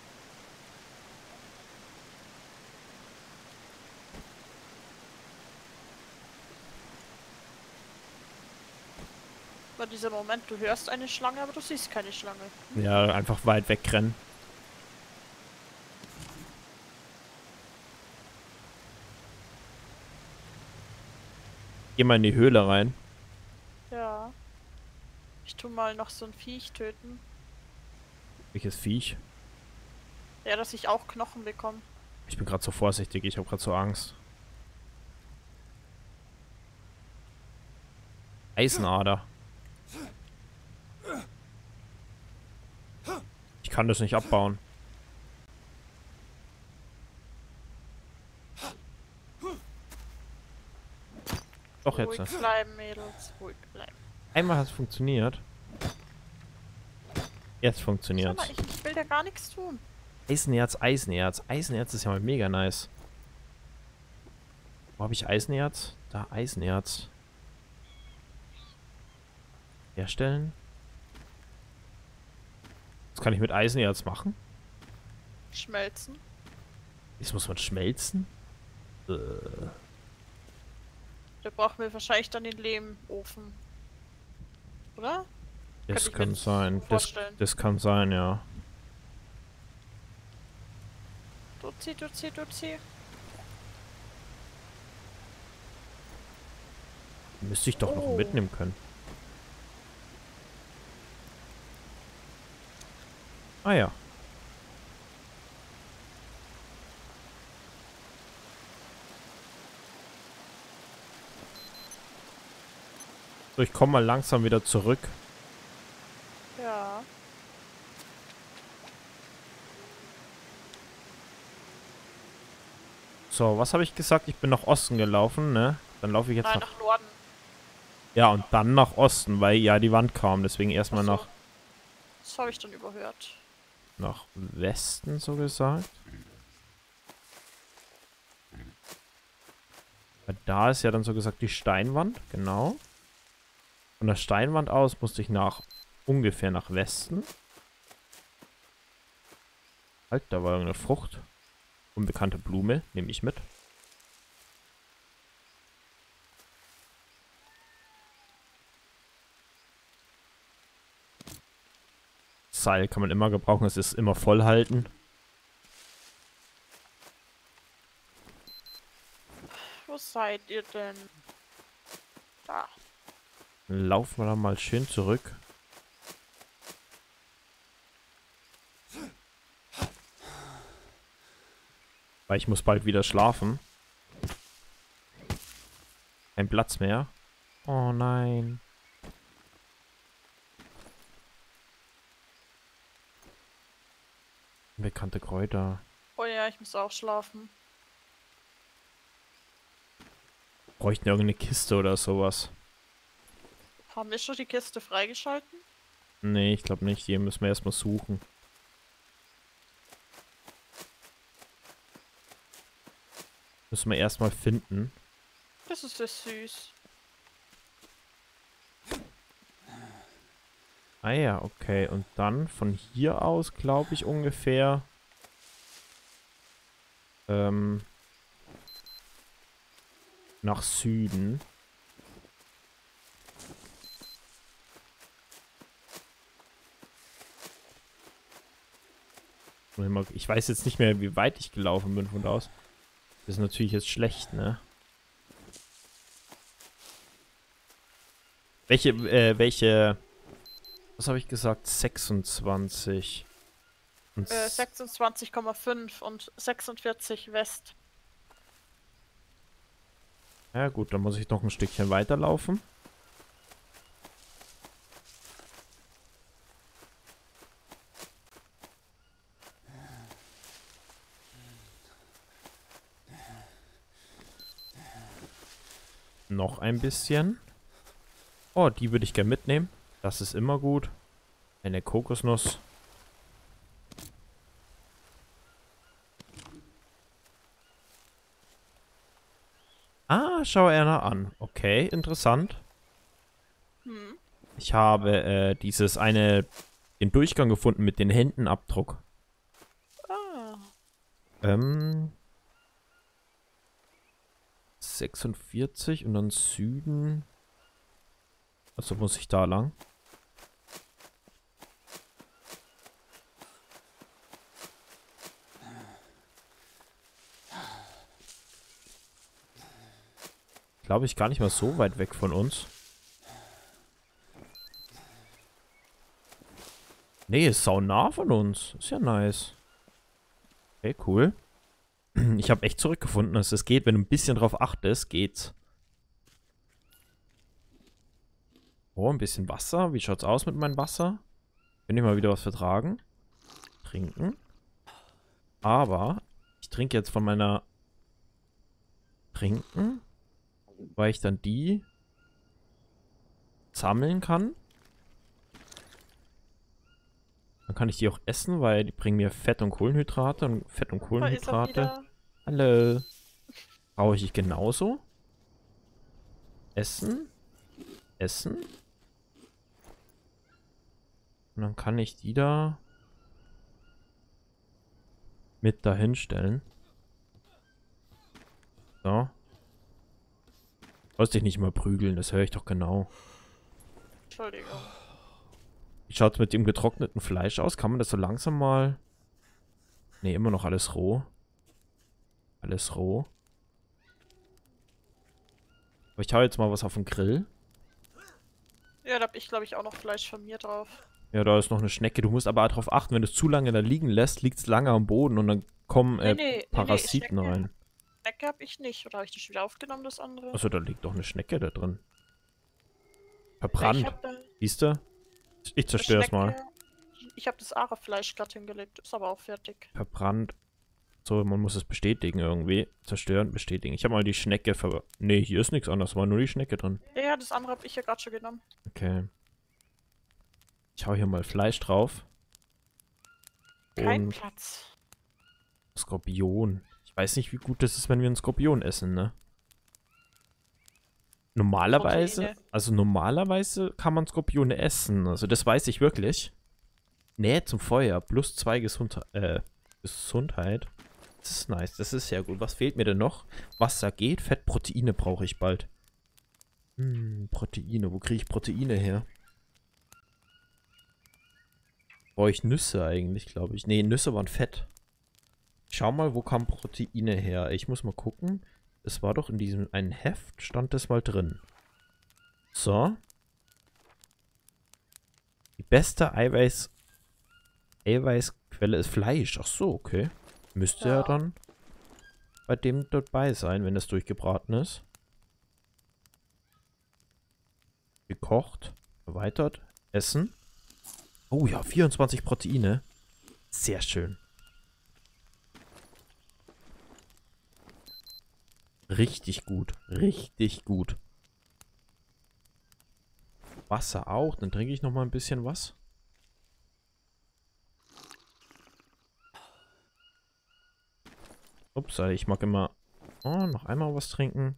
War dieser Moment, du hörst eine Schlange, aber du siehst keine Schlange. Ja, einfach weit wegrennen. Geh mal in die Höhle rein. Ja. Ich tu mal noch so ein Viech töten. Welches Viech? Ja, dass ich auch Knochen bekomme. Ich bin gerade so vorsichtig, ich habe gerade so Angst. Eisenader. Ich kann das nicht abbauen. Doch jetzt. Ruhig bleiben, Mädels. Ruhig bleiben. Einmal hat es funktioniert. Jetzt funktioniert. Schau mal, ich will da gar nichts tun. Eisenerz, Eisenerz. Eisenerz ist ja mal mega nice. Wo habe ich Eisenerz? Da, Eisenerz. Herstellen. Was kann ich mit Eisenerz machen? Schmelzen. Das muss man schmelzen? Da brauchen wir wahrscheinlich dann den Lehmofen. Oder? Das Könnte ich mir kann jetzt sein. vorstellen. Das kann sein, ja. Duzi, duzi, duzi. Müsste ich doch noch Oh. mitnehmen können. Ah ja. So, ich komme mal langsam wieder zurück. Ja. So, was habe ich gesagt? Ich bin nach Osten gelaufen, ne? Dann laufe ich jetzt Nein, nach... nach Norden. Ja, und dann nach Osten, weil ja die Wand kam. Deswegen erstmal Ach so. nach Das habe ich dann überhört. Westen, so gesagt. Weil da ist ja dann so gesagt die Steinwand, genau. Von der Steinwand aus musste ich ungefähr nach Westen. Halt, da war irgendeine Frucht. Unbekannte Blume, nehme ich mit. Seil kann man immer gebrauchen, es ist immer voll halten. Wo seid ihr denn? Da. Dann laufen wir dann mal schön zurück. Weil ich muss bald wieder schlafen. Kein Platz mehr. Oh nein. Bekannte Kräuter. Oh ja, ich muss auch schlafen. Bräuchten irgendeine Kiste oder sowas. Haben wir schon die Kiste freigeschalten? Nee, ich glaube nicht. Hier müssen wir erstmal suchen. Müssen wir erstmal finden. Das ist ja süß. Ah ja, okay. Und dann von hier aus, glaube ich, ungefähr nach Süden. Ich weiß jetzt nicht mehr, wie weit ich gelaufen bin von da aus. Das ist natürlich jetzt schlecht, ne? Welche, was habe ich gesagt? 26. 26,5 und 46 West. Ja gut, dann muss ich noch ein Stückchen weiterlaufen. Noch ein bisschen. Oh, die würde ich gerne mitnehmen. Das ist immer gut. Eine Kokosnuss. Ah, schau einer an. Okay, interessant. Hm. Ich habe den Durchgang gefunden mit den Händenabdruck. Ah. 46 und dann Süden. Also muss ich da lang. Glaube ich gar nicht mal so weit weg von uns. Nee, ist sau nah von uns. Ist ja nice. Okay, cool. Ich habe echt zurückgefunden, dass es geht. Wenn du ein bisschen drauf achtest, geht's. Oh, ein bisschen Wasser. Wie schaut's aus mit meinem Wasser? Kann ich mal wieder was vertragen? Trinken. Aber ich trinke jetzt von meiner... Trinken. Weil ich dann die sammeln kann. Dann kann ich die auch essen, weil die bringen mir Fett und Kohlenhydrate. Und Fett und Da ist er Kohlenhydrate. wieder. Hallo. Brauche ich genauso. Essen. Essen. Und dann kann ich die da mit dahin stellen. So. Sollst dich nicht mal prügeln, das höre ich doch genau. Entschuldigung. Wie schaut es mit dem getrockneten Fleisch aus? Kann man das so langsam mal... Ne, immer noch alles roh. Alles roh. Aber ich hau jetzt mal was auf den Grill. Ja, da hab ich, glaube ich, auch noch Fleisch von mir drauf. Ja, da ist noch eine Schnecke. Du musst aber darauf achten, wenn du es zu lange da liegen lässt, liegt es lange am Boden und dann kommen Parasiten rein. Schnecke habe ich nicht. Oder habe ich die schon wieder aufgenommen, das andere? Achso, da liegt doch eine Schnecke da drin. Ja, Verbrannt. Siehst du? Ich zerstöre es mal. Ich habe das Aare-Fleisch gerade hingelegt. Ist aber auch fertig. Verbrannt. So, man muss es bestätigen irgendwie. Zerstören, bestätigen. Ich habe mal die Schnecke Ne, hier ist nichts anderes. War nur die Schnecke drin. Ja, das andere habe ich ja gerade schon genommen. Okay. Ich hau hier mal Fleisch drauf. Kein Und Platz. Skorpion. Ich weiß nicht, wie gut das ist, wenn wir einen Skorpion essen, ne? Normalerweise kann man Skorpione essen. Also das weiß ich wirklich. Nähe zum Feuer. Plus 2 Gesundheit. Das ist nice. Das ist sehr gut. Was fehlt mir denn noch? Wasser geht. Fett, Proteine brauche ich bald. Proteine. Wo kriege ich Proteine her? Brauche ich Nüsse eigentlich, glaube ich. Ne, Nüsse waren Fett. Schau mal, wo kamen Proteine her? Ich muss mal gucken. Es war doch in diesem einen Heft, stand das mal drin. So. Die beste Eiweißquelle ist Fleisch. Ach so, okay. Müsste ja dann bei dem dabei sein, wenn es durchgebraten ist. Gekocht. Erweitert. Essen. Oh ja, 24 Proteine. Sehr schön. Richtig gut. Richtig gut. Wasser auch. Dann trinke ich noch mal ein bisschen was. Ups, ich mag immer... Oh, noch einmal was trinken.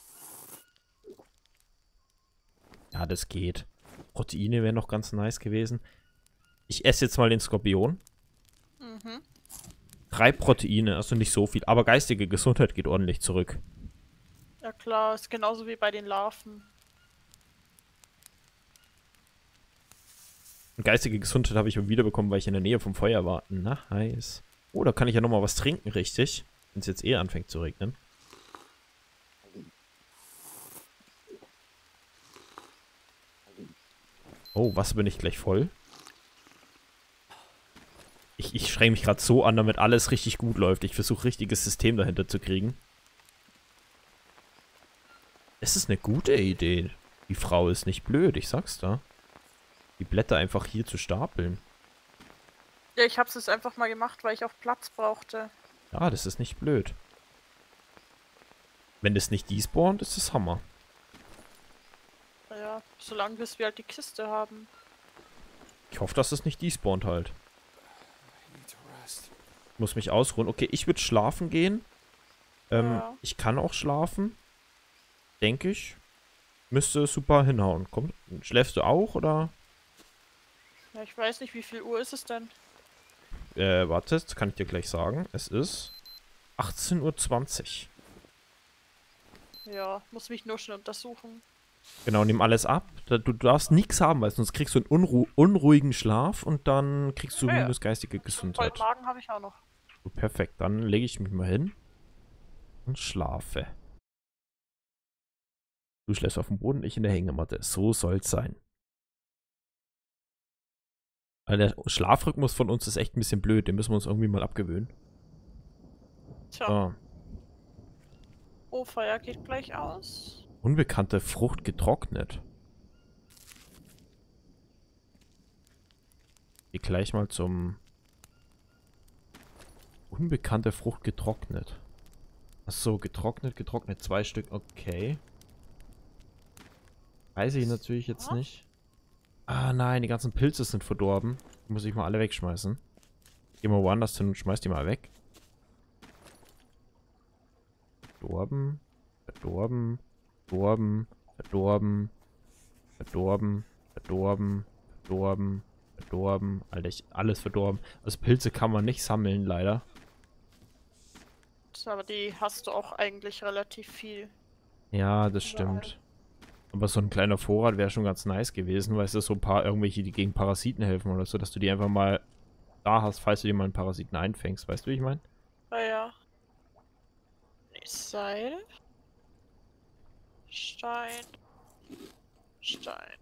Ja, das geht. Proteine wären noch ganz nice gewesen. Ich esse jetzt mal den Skorpion. 3 3 Proteine, also nicht so viel. Aber geistige Gesundheit geht ordentlich zurück. Ja klar, ist genauso wie bei den Larven. Und geistige Gesundheit habe ich mal wiederbekommen, weil ich in der Nähe vom Feuer war. Nice. Oh, da kann ich ja nochmal was trinken, richtig. Wenn es jetzt eh anfängt zu regnen. Oh, Wasser bin ich gleich voll. Ich streng mich gerade so an, damit alles richtig gut läuft. Ich versuche richtiges System dahinter zu kriegen. Es ist eine gute Idee. Die Frau ist nicht blöd, ich sag's da. Die Blätter einfach hier zu stapeln. Ja, ich hab's jetzt einfach mal gemacht, weil ich auch Platz brauchte. Ja, das ist nicht blöd. Wenn das nicht despawnt, ist das Hammer. Naja, solange bis wir halt die Kiste haben. Ich hoffe, dass es nicht despawnt halt. Ich muss mich ausruhen. Okay, ich würde schlafen gehen. Ja. Ich kann auch schlafen. Denke ich. Müsste super hinhauen. Komm, schläfst du auch, oder? Ja, ich weiß nicht, wie viel Uhr ist es denn? Warte, das kann ich dir gleich sagen. Es ist 18:20 Uhr. Ja, muss mich nur schon untersuchen. Genau, nimm alles ab. Du darfst nichts haben, weil sonst kriegst du einen unruhigen Schlaf und dann kriegst du Ja, ja. minus geistige Gesundheit. Voll Magen habe ich auch noch. Gut, perfekt, dann lege ich mich mal hin und schlafe. Du schläfst auf dem Boden, ich in der Hängematte. So soll's sein. Also der Schlafrhythmus von uns ist echt ein bisschen blöd. Den müssen wir uns irgendwie mal abgewöhnen. Tja. So. Oh, Feuer geht gleich aus. Unbekannte Frucht getrocknet. Geh gleich mal zum... Unbekannte Frucht getrocknet. Achso, getrocknet. 2 Stück. Okay. Weiß ich natürlich jetzt nicht. Ah nein, die ganzen Pilze sind verdorben. Die muss ich mal alle wegschmeißen. Geh mal woanders hin und schmeiß die mal weg. Verdorben. Verdorben. Verdorben. Verdorben. Verdorben. Verdorben. Verdorben. Verdorben. Alter, alles verdorben. Also Pilze kann man nicht sammeln, leider. Aber die hast du auch eigentlich relativ viel. Ja, das stimmt. Aber so ein kleiner Vorrat wäre schon ganz nice gewesen, weißt du, so ein paar irgendwelche, die gegen Parasiten helfen oder so, dass du die einfach mal da hast, falls du dir mal einen Parasiten einfängst. Weißt du, wie ich meine? Ja. Seil. Stein. Stein.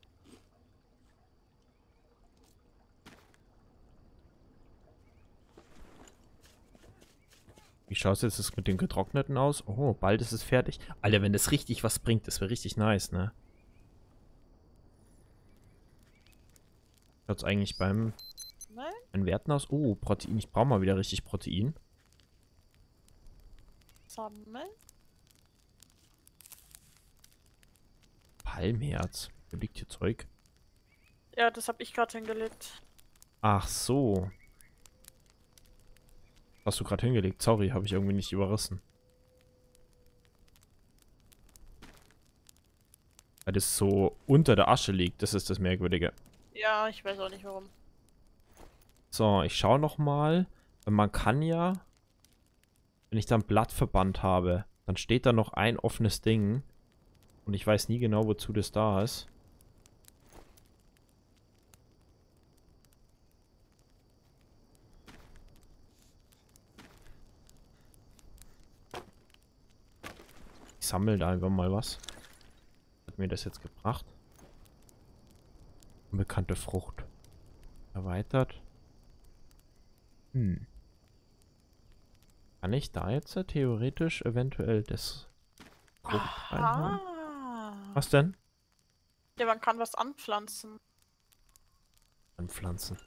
Wie schaut es jetzt mit den getrockneten aus? Oh, bald ist es fertig. Alter, wenn das richtig was bringt, das wäre richtig nice, ne? Schaut es eigentlich beim Werten aus? Oh, Protein. Ich brauche mal wieder richtig Protein. Sammeln. Palmherz. Wo liegt hier Zeug? Ja, das habe ich gerade hingelegt. Ach so. Hast du gerade hingelegt? Sorry, habe ich irgendwie nicht überrissen. Weil das so unter der Asche liegt, das ist das Merkwürdige. Ja, ich weiß auch nicht warum. So, ich schaue nochmal. Man kann ja, wenn ich da ein Blattverband habe, dann steht da noch ein offenes Ding. Und ich weiß nie genau, wozu das da ist. Ich sammle da einfach mal was. Hat mir das jetzt gebracht? Unbekannte Frucht. Erweitert. Kann ich da jetzt theoretisch eventuell das Frucht reinhauen? Was denn? Ja, man kann was anpflanzen. Anpflanzen.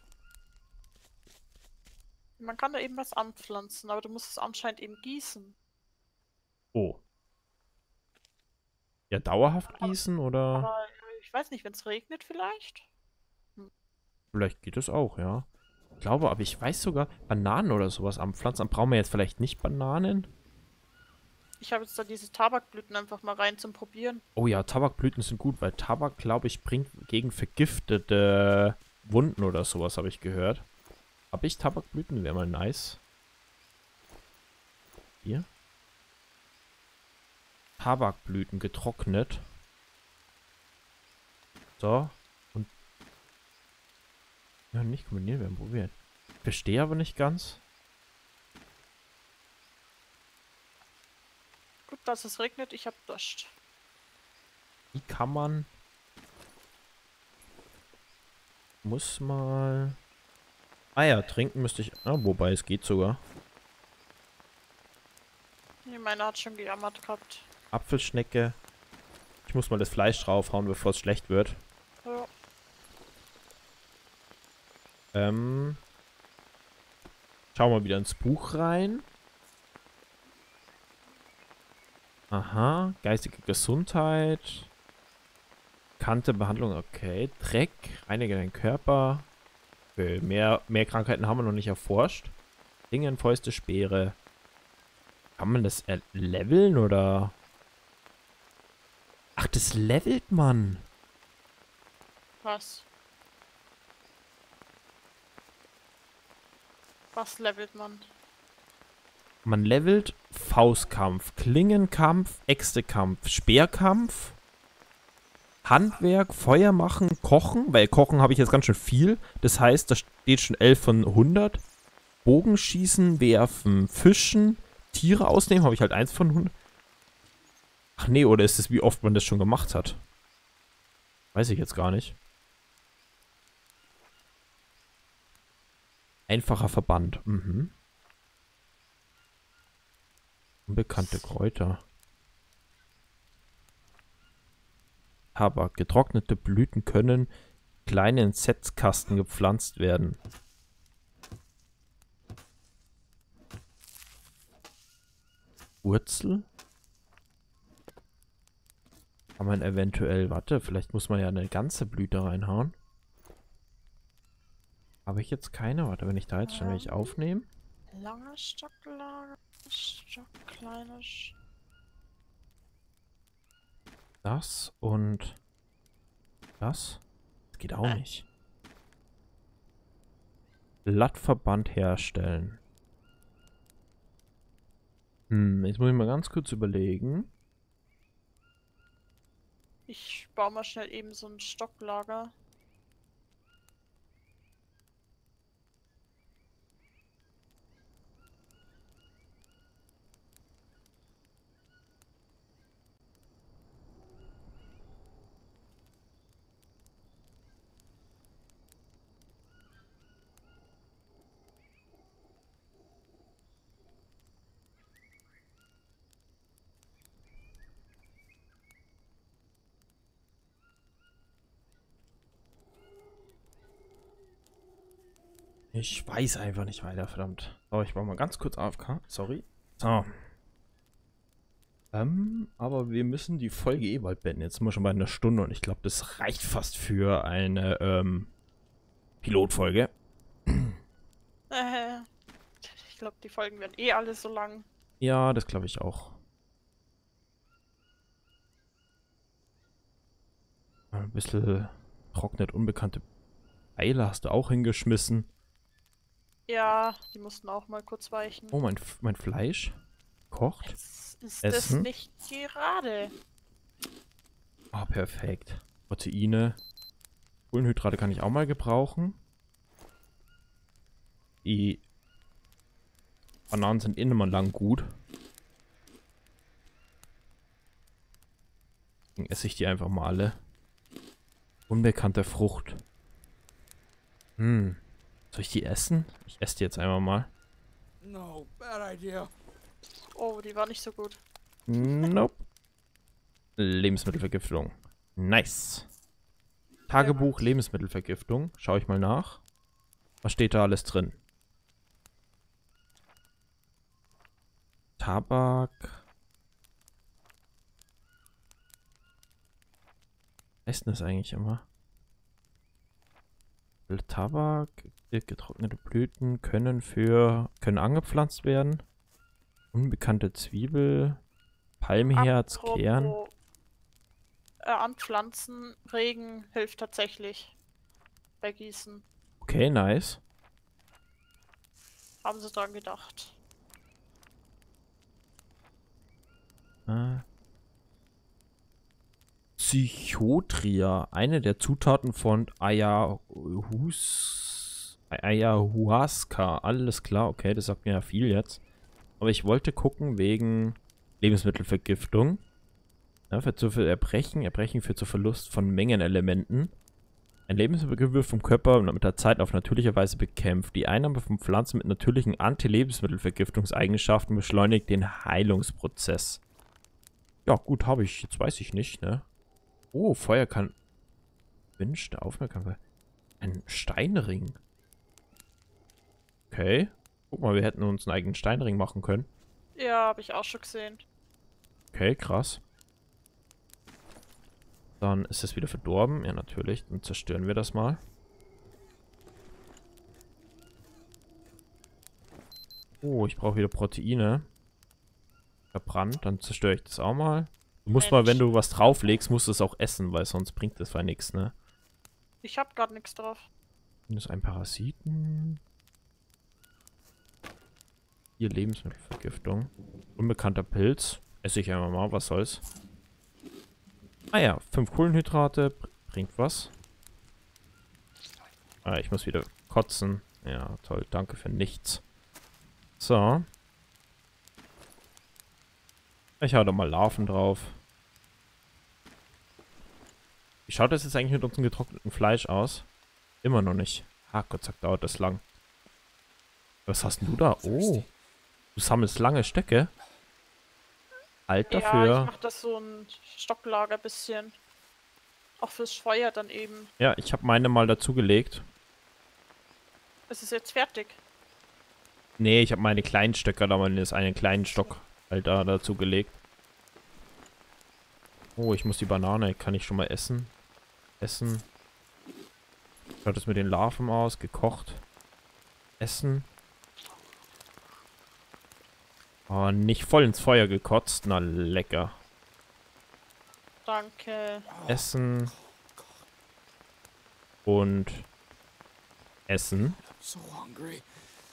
Man kann da eben was anpflanzen, aber du musst es anscheinend eben gießen. Oh. Ja, dauerhaft gießen oder? Aber ich weiß nicht, wenn es regnet vielleicht? Vielleicht geht es auch, ja. Ich glaube, aber ich weiß sogar, Bananen oder sowas anpflanzen. Dann brauchen wir jetzt vielleicht nicht Bananen. Ich habe jetzt da diese Tabakblüten einfach mal rein zum Probieren. Oh ja, Tabakblüten sind gut, weil Tabak, glaube ich, bringt gegen vergiftete Wunden oder sowas, habe ich gehört. Habe ich Tabakblüten? Wäre mal nice. Hier. Tabakblüten getrocknet. So. Und. Ja, nicht kombinieren werden, probieren. Verstehe aber nicht ganz. Gut, dass es regnet, ich hab Durst. Wie kann man. Muss mal. Ah ja, trinken müsste ich. Ah, wobei es geht sogar. Nee, meiner hat schon gejammert gehabt. Apfelschnecke. Ich muss mal das Fleisch draufhauen, bevor es schlecht wird. Ja. Schau mal wieder ins Buch rein. Aha, geistige Gesundheit. Kante Behandlung, okay. Dreck, reinige deinen Körper. Okay, mehr Krankheiten haben wir noch nicht erforscht. Dingen, Fäuste, Speere. Kann man das leveln oder? Ach, das levelt man. Was? Was levelt man? Man levelt Faustkampf, Klingenkampf, Äxtekampf, Speerkampf, Handwerk, Feuer machen, Kochen, weil Kochen habe ich jetzt ganz schön viel. Das heißt, da steht schon 11 von 100. Bogenschießen, werfen, fischen, Tiere ausnehmen, habe ich halt 1 von 100. Ach nee, oder ist es, wie oft man das schon gemacht hat? Weiß ich jetzt gar nicht. Einfacher Verband. Mhm. Unbekannte Kräuter. Tabak. Getrocknete Blüten können kleine in Setzkasten gepflanzt werden. Wurzel? Kann man eventuell, warte, vielleicht muss man ja eine ganze Blüte reinhauen. Habe ich jetzt keine? Warte, wenn ich da jetzt schnell welche aufnehme. Langer Stock, langer Stock, kleiner Stock. Das und das. Das geht auch nicht. Blattverband herstellen. Jetzt muss ich mal ganz kurz überlegen. Ich baue mal schnell eben so ein Stocklager. Ich weiß einfach nicht weiter, verdammt. So, ich war mal ganz kurz AFK. Sorry. So. Aber wir müssen die Folge eh bald beenden. Jetzt sind wir schon bei einer Stunde und ich glaube, das reicht fast für eine, Pilotfolge. Ich glaube, die Folgen werden eh alle so lang. Ja, das glaube ich auch. Ein bisschen trocknet unbekannte Eile hast du auch hingeschmissen. Ja, die mussten auch mal kurz weichen. Oh, mein Fleisch kocht. Jetzt ist Essen. das nicht gerade. Ah, perfekt. Proteine. Kohlenhydrate kann ich auch mal gebrauchen. Die Bananen sind immer lang gut. Deswegen esse ich die einfach mal alle. Unbekannte Frucht. Soll ich die essen? Ich esse die jetzt einmal mal. No, bad idea. Oh, die war nicht so gut. Nope. Lebensmittelvergiftung. Nice. Tagebuch Lebensmittelvergiftung. Schau ich mal nach. Was steht da alles drin? Tabak. Essen ist eigentlich immer. Tabak, getrocknete Blüten können angepflanzt werden. Unbekannte Zwiebel, Palmherz, Kern. Apropos, anpflanzen, Regen hilft tatsächlich. Bei Gießen. Okay, nice. Haben sie dran gedacht. Psychotria, eine der Zutaten von Ayahuasca. Alles klar, okay, das sagt mir ja viel jetzt. Aber ich wollte gucken wegen Lebensmittelvergiftung. Ja, führt zu viel Erbrechen. Erbrechen führt zu Verlust von Mengenelementen. Ein Lebensmittel wird vom Körper mit der Zeit auf natürliche Weise bekämpft. Die Einnahme von Pflanzen mit natürlichen Anti-Lebensmittelvergiftungseigenschaften beschleunigt den Heilungsprozess. Ja, gut, habe ich. Jetzt weiß ich nicht, ne? Oh, Feuer kann... Wünschte Aufmerksamkeit. Ein Steinring. Okay. Guck mal, wir hätten uns einen eigenen Steinring machen können. Ja, habe ich auch schon gesehen. Okay, krass. Dann ist es wieder verdorben. Ja, natürlich. Dann zerstören wir das mal. Oh, ich brauche wieder Proteine. Verbrannt. Dann zerstöre ich das auch mal. Du musst mal, wenn du was drauflegst, musst du es auch essen, weil sonst bringt das ja nichts, ne? Ich hab grad nichts drauf. Das ist ein Parasiten. Hier Lebensmittelvergiftung. Unbekannter Pilz. Esse ich einfach mal, was soll's. Ah ja, 5 Kohlenhydrate. Bringt was. Ah, ich muss wieder kotzen. Ja, toll. Danke für nichts. So. Ich hau da mal Larven drauf. Wie schaut das jetzt eigentlich mit unserem getrockneten Fleisch aus? Immer noch nicht. Ah, Gott sei Dank dauert das lang. Was hast denn du da? Oh. Du sammelst lange Stöcke. Alt dafür. Ja, ich mach das so ein Stocklager bisschen. Auch fürs Feuer dann eben. Ja, ich habe meine mal dazugelegt. Es ist jetzt fertig. Nee, ich habe meine kleinen Stöcker da mal in das einen kleinen Stock halt da dazugelegt. Oh, ich muss die Banane. Kann ich schon mal essen? Essen. Schaut es mit den Larven aus? Gekocht. Essen. Oh, nicht voll ins Feuer gekotzt. Na, lecker. Danke. Essen. Und Essen. So hungry.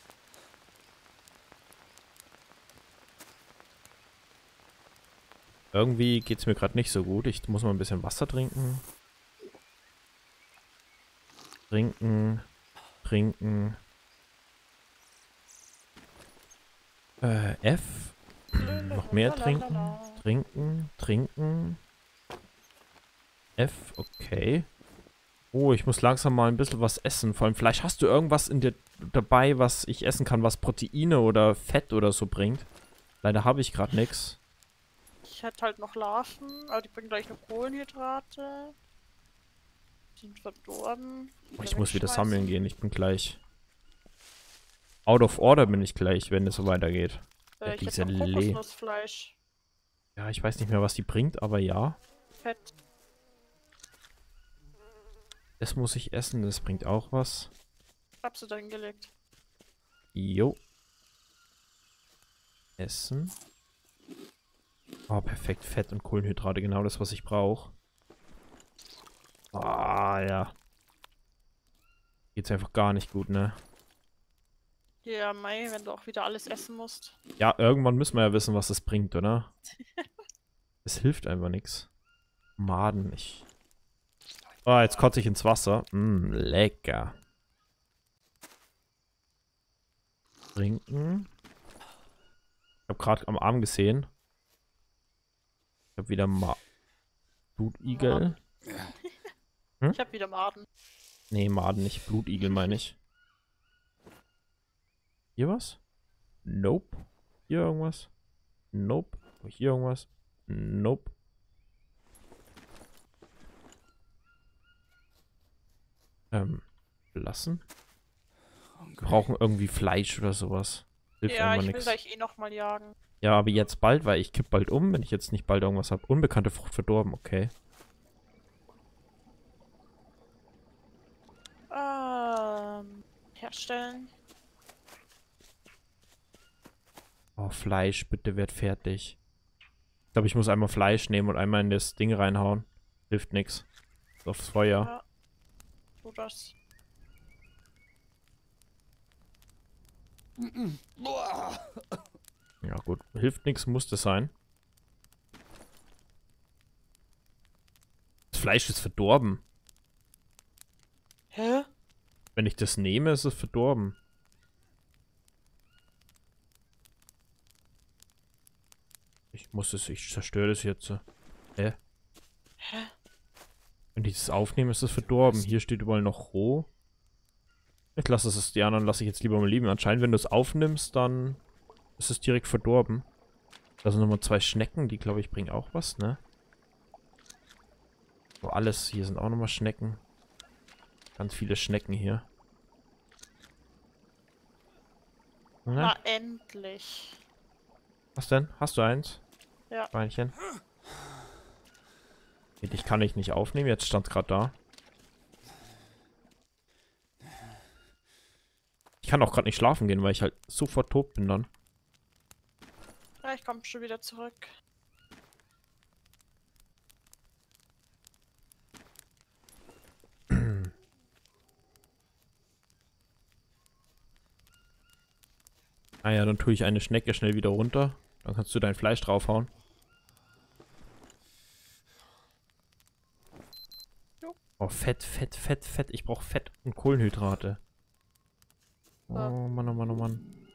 Irgendwie geht es mir gerade nicht so gut. Ich muss mal ein bisschen Wasser trinken. Trinken. Trinken. F. Noch mehr trinken. Trinken. Trinken. F. Okay. Oh, ich muss langsam mal ein bisschen was essen. Vor allem, vielleicht hast du irgendwas in dir dabei, was ich essen kann, was Proteine oder Fett oder so bringt. Leider habe ich gerade nichts. Ich hätte halt noch Larven, aber die bringen gleich noch Kohlenhydrate. Die sind verdorben. Oh, ich muss wieder sammeln gehen. Ich bin gleich... Out of order bin ich gleich, wenn es so weitergeht. Ja, Ich hätte noch Kokosnussfleisch. Ja, ich weiß nicht mehr, was die bringt, aber ja. Fett. Das muss ich essen, das bringt auch was. Hab sie da hingelegt. Jo. Essen. Oh, perfekt. Fett und Kohlenhydrate, genau das, was ich brauche. Ah, ja. Geht's einfach gar nicht gut, ne? Ja, Mai, wenn du auch wieder alles essen musst. Ja, irgendwann müssen wir ja wissen, was das bringt, oder? Es hilft einfach nichts. Maden, ich... Oh, jetzt kotze ich ins Wasser. Lecker. Trinken. Ich habe gerade am Arm gesehen. Ich habe wieder Blutigel. Hm? Ich hab wieder Maden. Nee, Maden nicht. Blutigel meine ich. Hier was? Nope. Hier irgendwas? Nope. Hier irgendwas? Nope. Lassen. Wir brauchen irgendwie Fleisch oder sowas. Hilft Ja, einfach ich will nichts. gleich eh nochmal jagen. Ja, aber jetzt bald, weil ich kipp bald um, wenn ich jetzt nicht bald irgendwas habe. Unbekannte Frucht verdorben, okay. Herstellen. Oh, Fleisch, bitte werd fertig. Ich glaube, ich muss einmal Fleisch nehmen und einmal in das Ding reinhauen. Hilft nix. Aufs Feuer. Ja. So das. Boah. Ja gut, hilft nix, muss das sein. Das Fleisch ist verdorben. Hä? Wenn ich das nehme, ist es verdorben. Ich zerstöre das jetzt. Hä? Hä? Wenn ich das aufnehme, ist es verdorben. Hier steht überall noch roh. Ich lasse es, die anderen lasse ich jetzt lieber mal liegen. Anscheinend, wenn du es aufnimmst, dann ist es direkt verdorben. Da sind nochmal 2 Schnecken, die, glaube ich, bringen auch was, ne? So, alles, hier sind auch nochmal Schnecken. Ganz viele Schnecken hier. Ne? Na, endlich. Was denn? Hast du eins? Ja. Beinchen. Ich kann ich nicht aufnehmen, jetzt stand es gerade da. Ich kann auch gerade nicht schlafen gehen, weil ich halt sofort tot bin dann. Ja, ich komme schon wieder zurück. Ah ja, dann tue ich eine Schnecke schnell wieder runter. Dann kannst du dein Fleisch draufhauen. Jo. Oh, Fett, Fett, Fett, Fett. Ich brauche Fett und Kohlenhydrate. Oh Mann, oh Mann, oh Mann.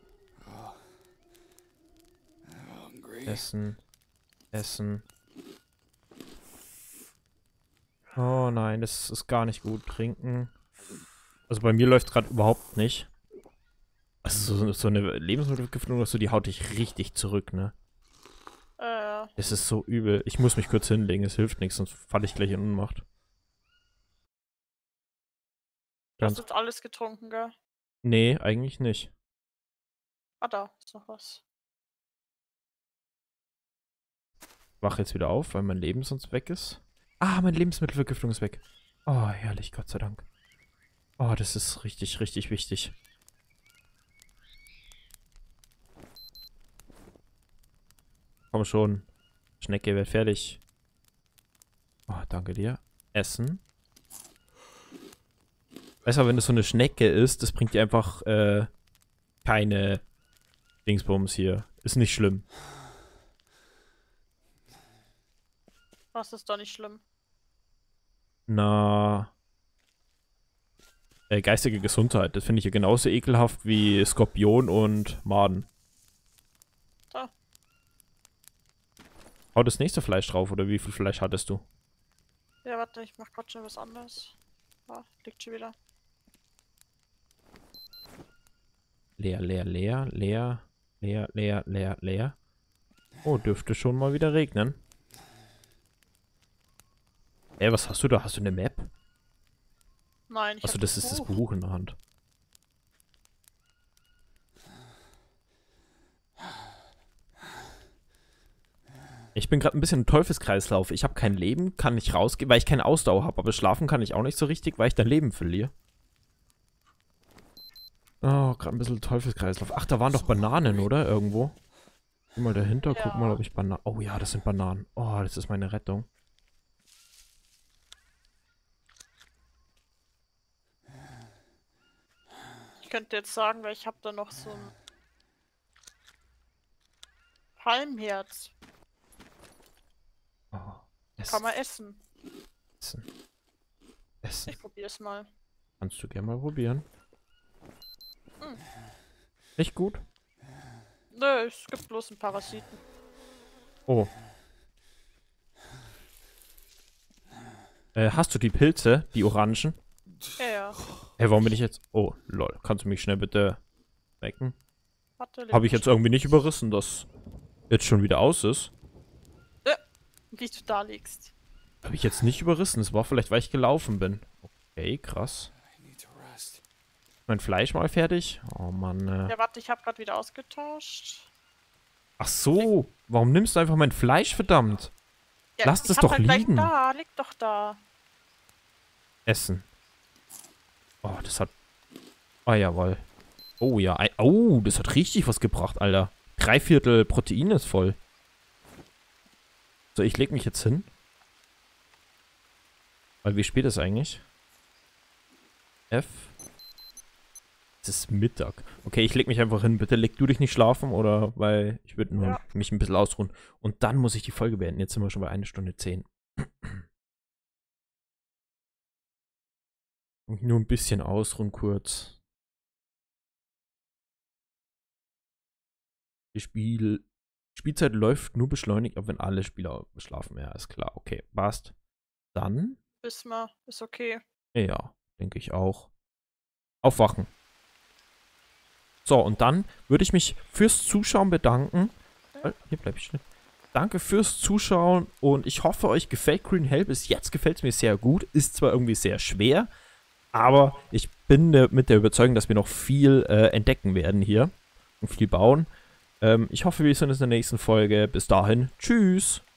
Hungry. Essen. Essen. Oh nein, das ist gar nicht gut. Trinken. Also bei mir läuft gerade überhaupt nicht. Also so eine Lebensmittelvergiftung, dass die haut dich richtig zurück, ne? Es ist so übel. Ich muss mich kurz hinlegen, es hilft nichts, sonst falle ich gleich in Ohnmacht. Du hast jetzt alles getrunken, gell? Nee, eigentlich nicht. Ah, da ist noch was. Wach jetzt wieder auf, weil mein Leben sonst weg ist. Ah, meine Lebensmittelvergiftung ist weg. Oh, herrlich, Gott sei Dank. Oh, das ist richtig, richtig wichtig. Komm schon. Schnecke, wird fertig. Oh, danke dir. Essen. Weißt du, wenn das so eine Schnecke ist, das bringt dir einfach, keine Dingsbums hier. Ist nicht schlimm. Was ist doch nicht schlimm? Na. Geistige Gesundheit. Das finde ich ja genauso ekelhaft wie Skorpion und Maden. Da. Hau das nächste Fleisch drauf, oder wie viel Fleisch hattest du? Ja, warte, ich mach grad schon was anderes. Ah, liegt schon wieder. Leer, leer, leer, leer, leer, leer, leer, leer. Oh, dürfte schon mal wieder regnen. Was hast du da? Hast du eine Map? Nein, ich Achso, hab das ist das Buch in der Hand. Ich bin gerade ein bisschen im Teufelskreislauf. Ich habe kein Leben, kann nicht rausgehen, weil ich keine Ausdauer habe. Aber schlafen kann ich auch nicht so richtig, weil ich dein Leben verliere. Oh, gerade ein bisschen Teufelskreislauf. Ach, da waren doch Bananen, oder? Irgendwo. Geh mal dahinter, Ja. guck mal, ob ich Bananen... Oh ja, das sind Bananen. Oh, das ist meine Rettung. Ich könnte jetzt sagen, weil ich habe da noch so ein Palmherz. Oh, Kann man essen. Essen. Essen. Ich probier's mal. Kannst du gerne mal probieren. Hm. Nicht gut? Nö, es gibt bloß einen Parasiten. Oh. Hast du die Pilze? Die Orangen? Ja, ja. Hey, warum bin ich jetzt... Oh, lol. Kannst du mich schnell bitte wecken? Warte, Habe ich jetzt irgendwie nicht überrissen, dass jetzt schon wieder aus ist? wie du da liegst. Habe ich jetzt nicht überrissen. Es war vielleicht, weil ich gelaufen bin. Okay, krass. I need to rest. Mein Fleisch mal fertig? Oh Mann. Ja, warte, ich habe gerade wieder ausgetauscht. Ach so. Warum nimmst du einfach mein Fleisch, verdammt? Ja, Lass ich das hab doch halt gleich liegen. Da, liegt doch da. Essen. Oh, das hat... Oh, jawohl. Oh, ja. Oh, das hat richtig was gebracht, Alter. 3/4 Protein ist voll. So, ich leg mich jetzt hin. Weil wie spät ist eigentlich? F. Es ist Mittag. Okay, ich leg mich einfach hin. Bitte leg du dich nicht schlafen, oder? Weil ich würde nur mich ein bisschen ausruhen. Und dann muss ich die Folge beenden. Jetzt sind wir schon bei 1 Stunde 10. Und nur ein bisschen ausruhen kurz. Die Spielzeit läuft nur beschleunigt, ab wenn alle Spieler schlafen. Ja, ist klar. Okay, passt. Dann? Wissen wir, ist okay. Ja, denke ich auch. Aufwachen. So, und dann würde ich mich fürs Zuschauen bedanken. Hier bleib ich stehen. Danke fürs Zuschauen und ich hoffe, euch gefällt Green Hell. Bis jetzt gefällt es mir sehr gut. Ist zwar irgendwie sehr schwer, aber ich bin mit der Überzeugung, dass wir noch viel entdecken werden hier und viel bauen. Ich hoffe, wir sehen uns in der nächsten Folge. Bis dahin, tschüss!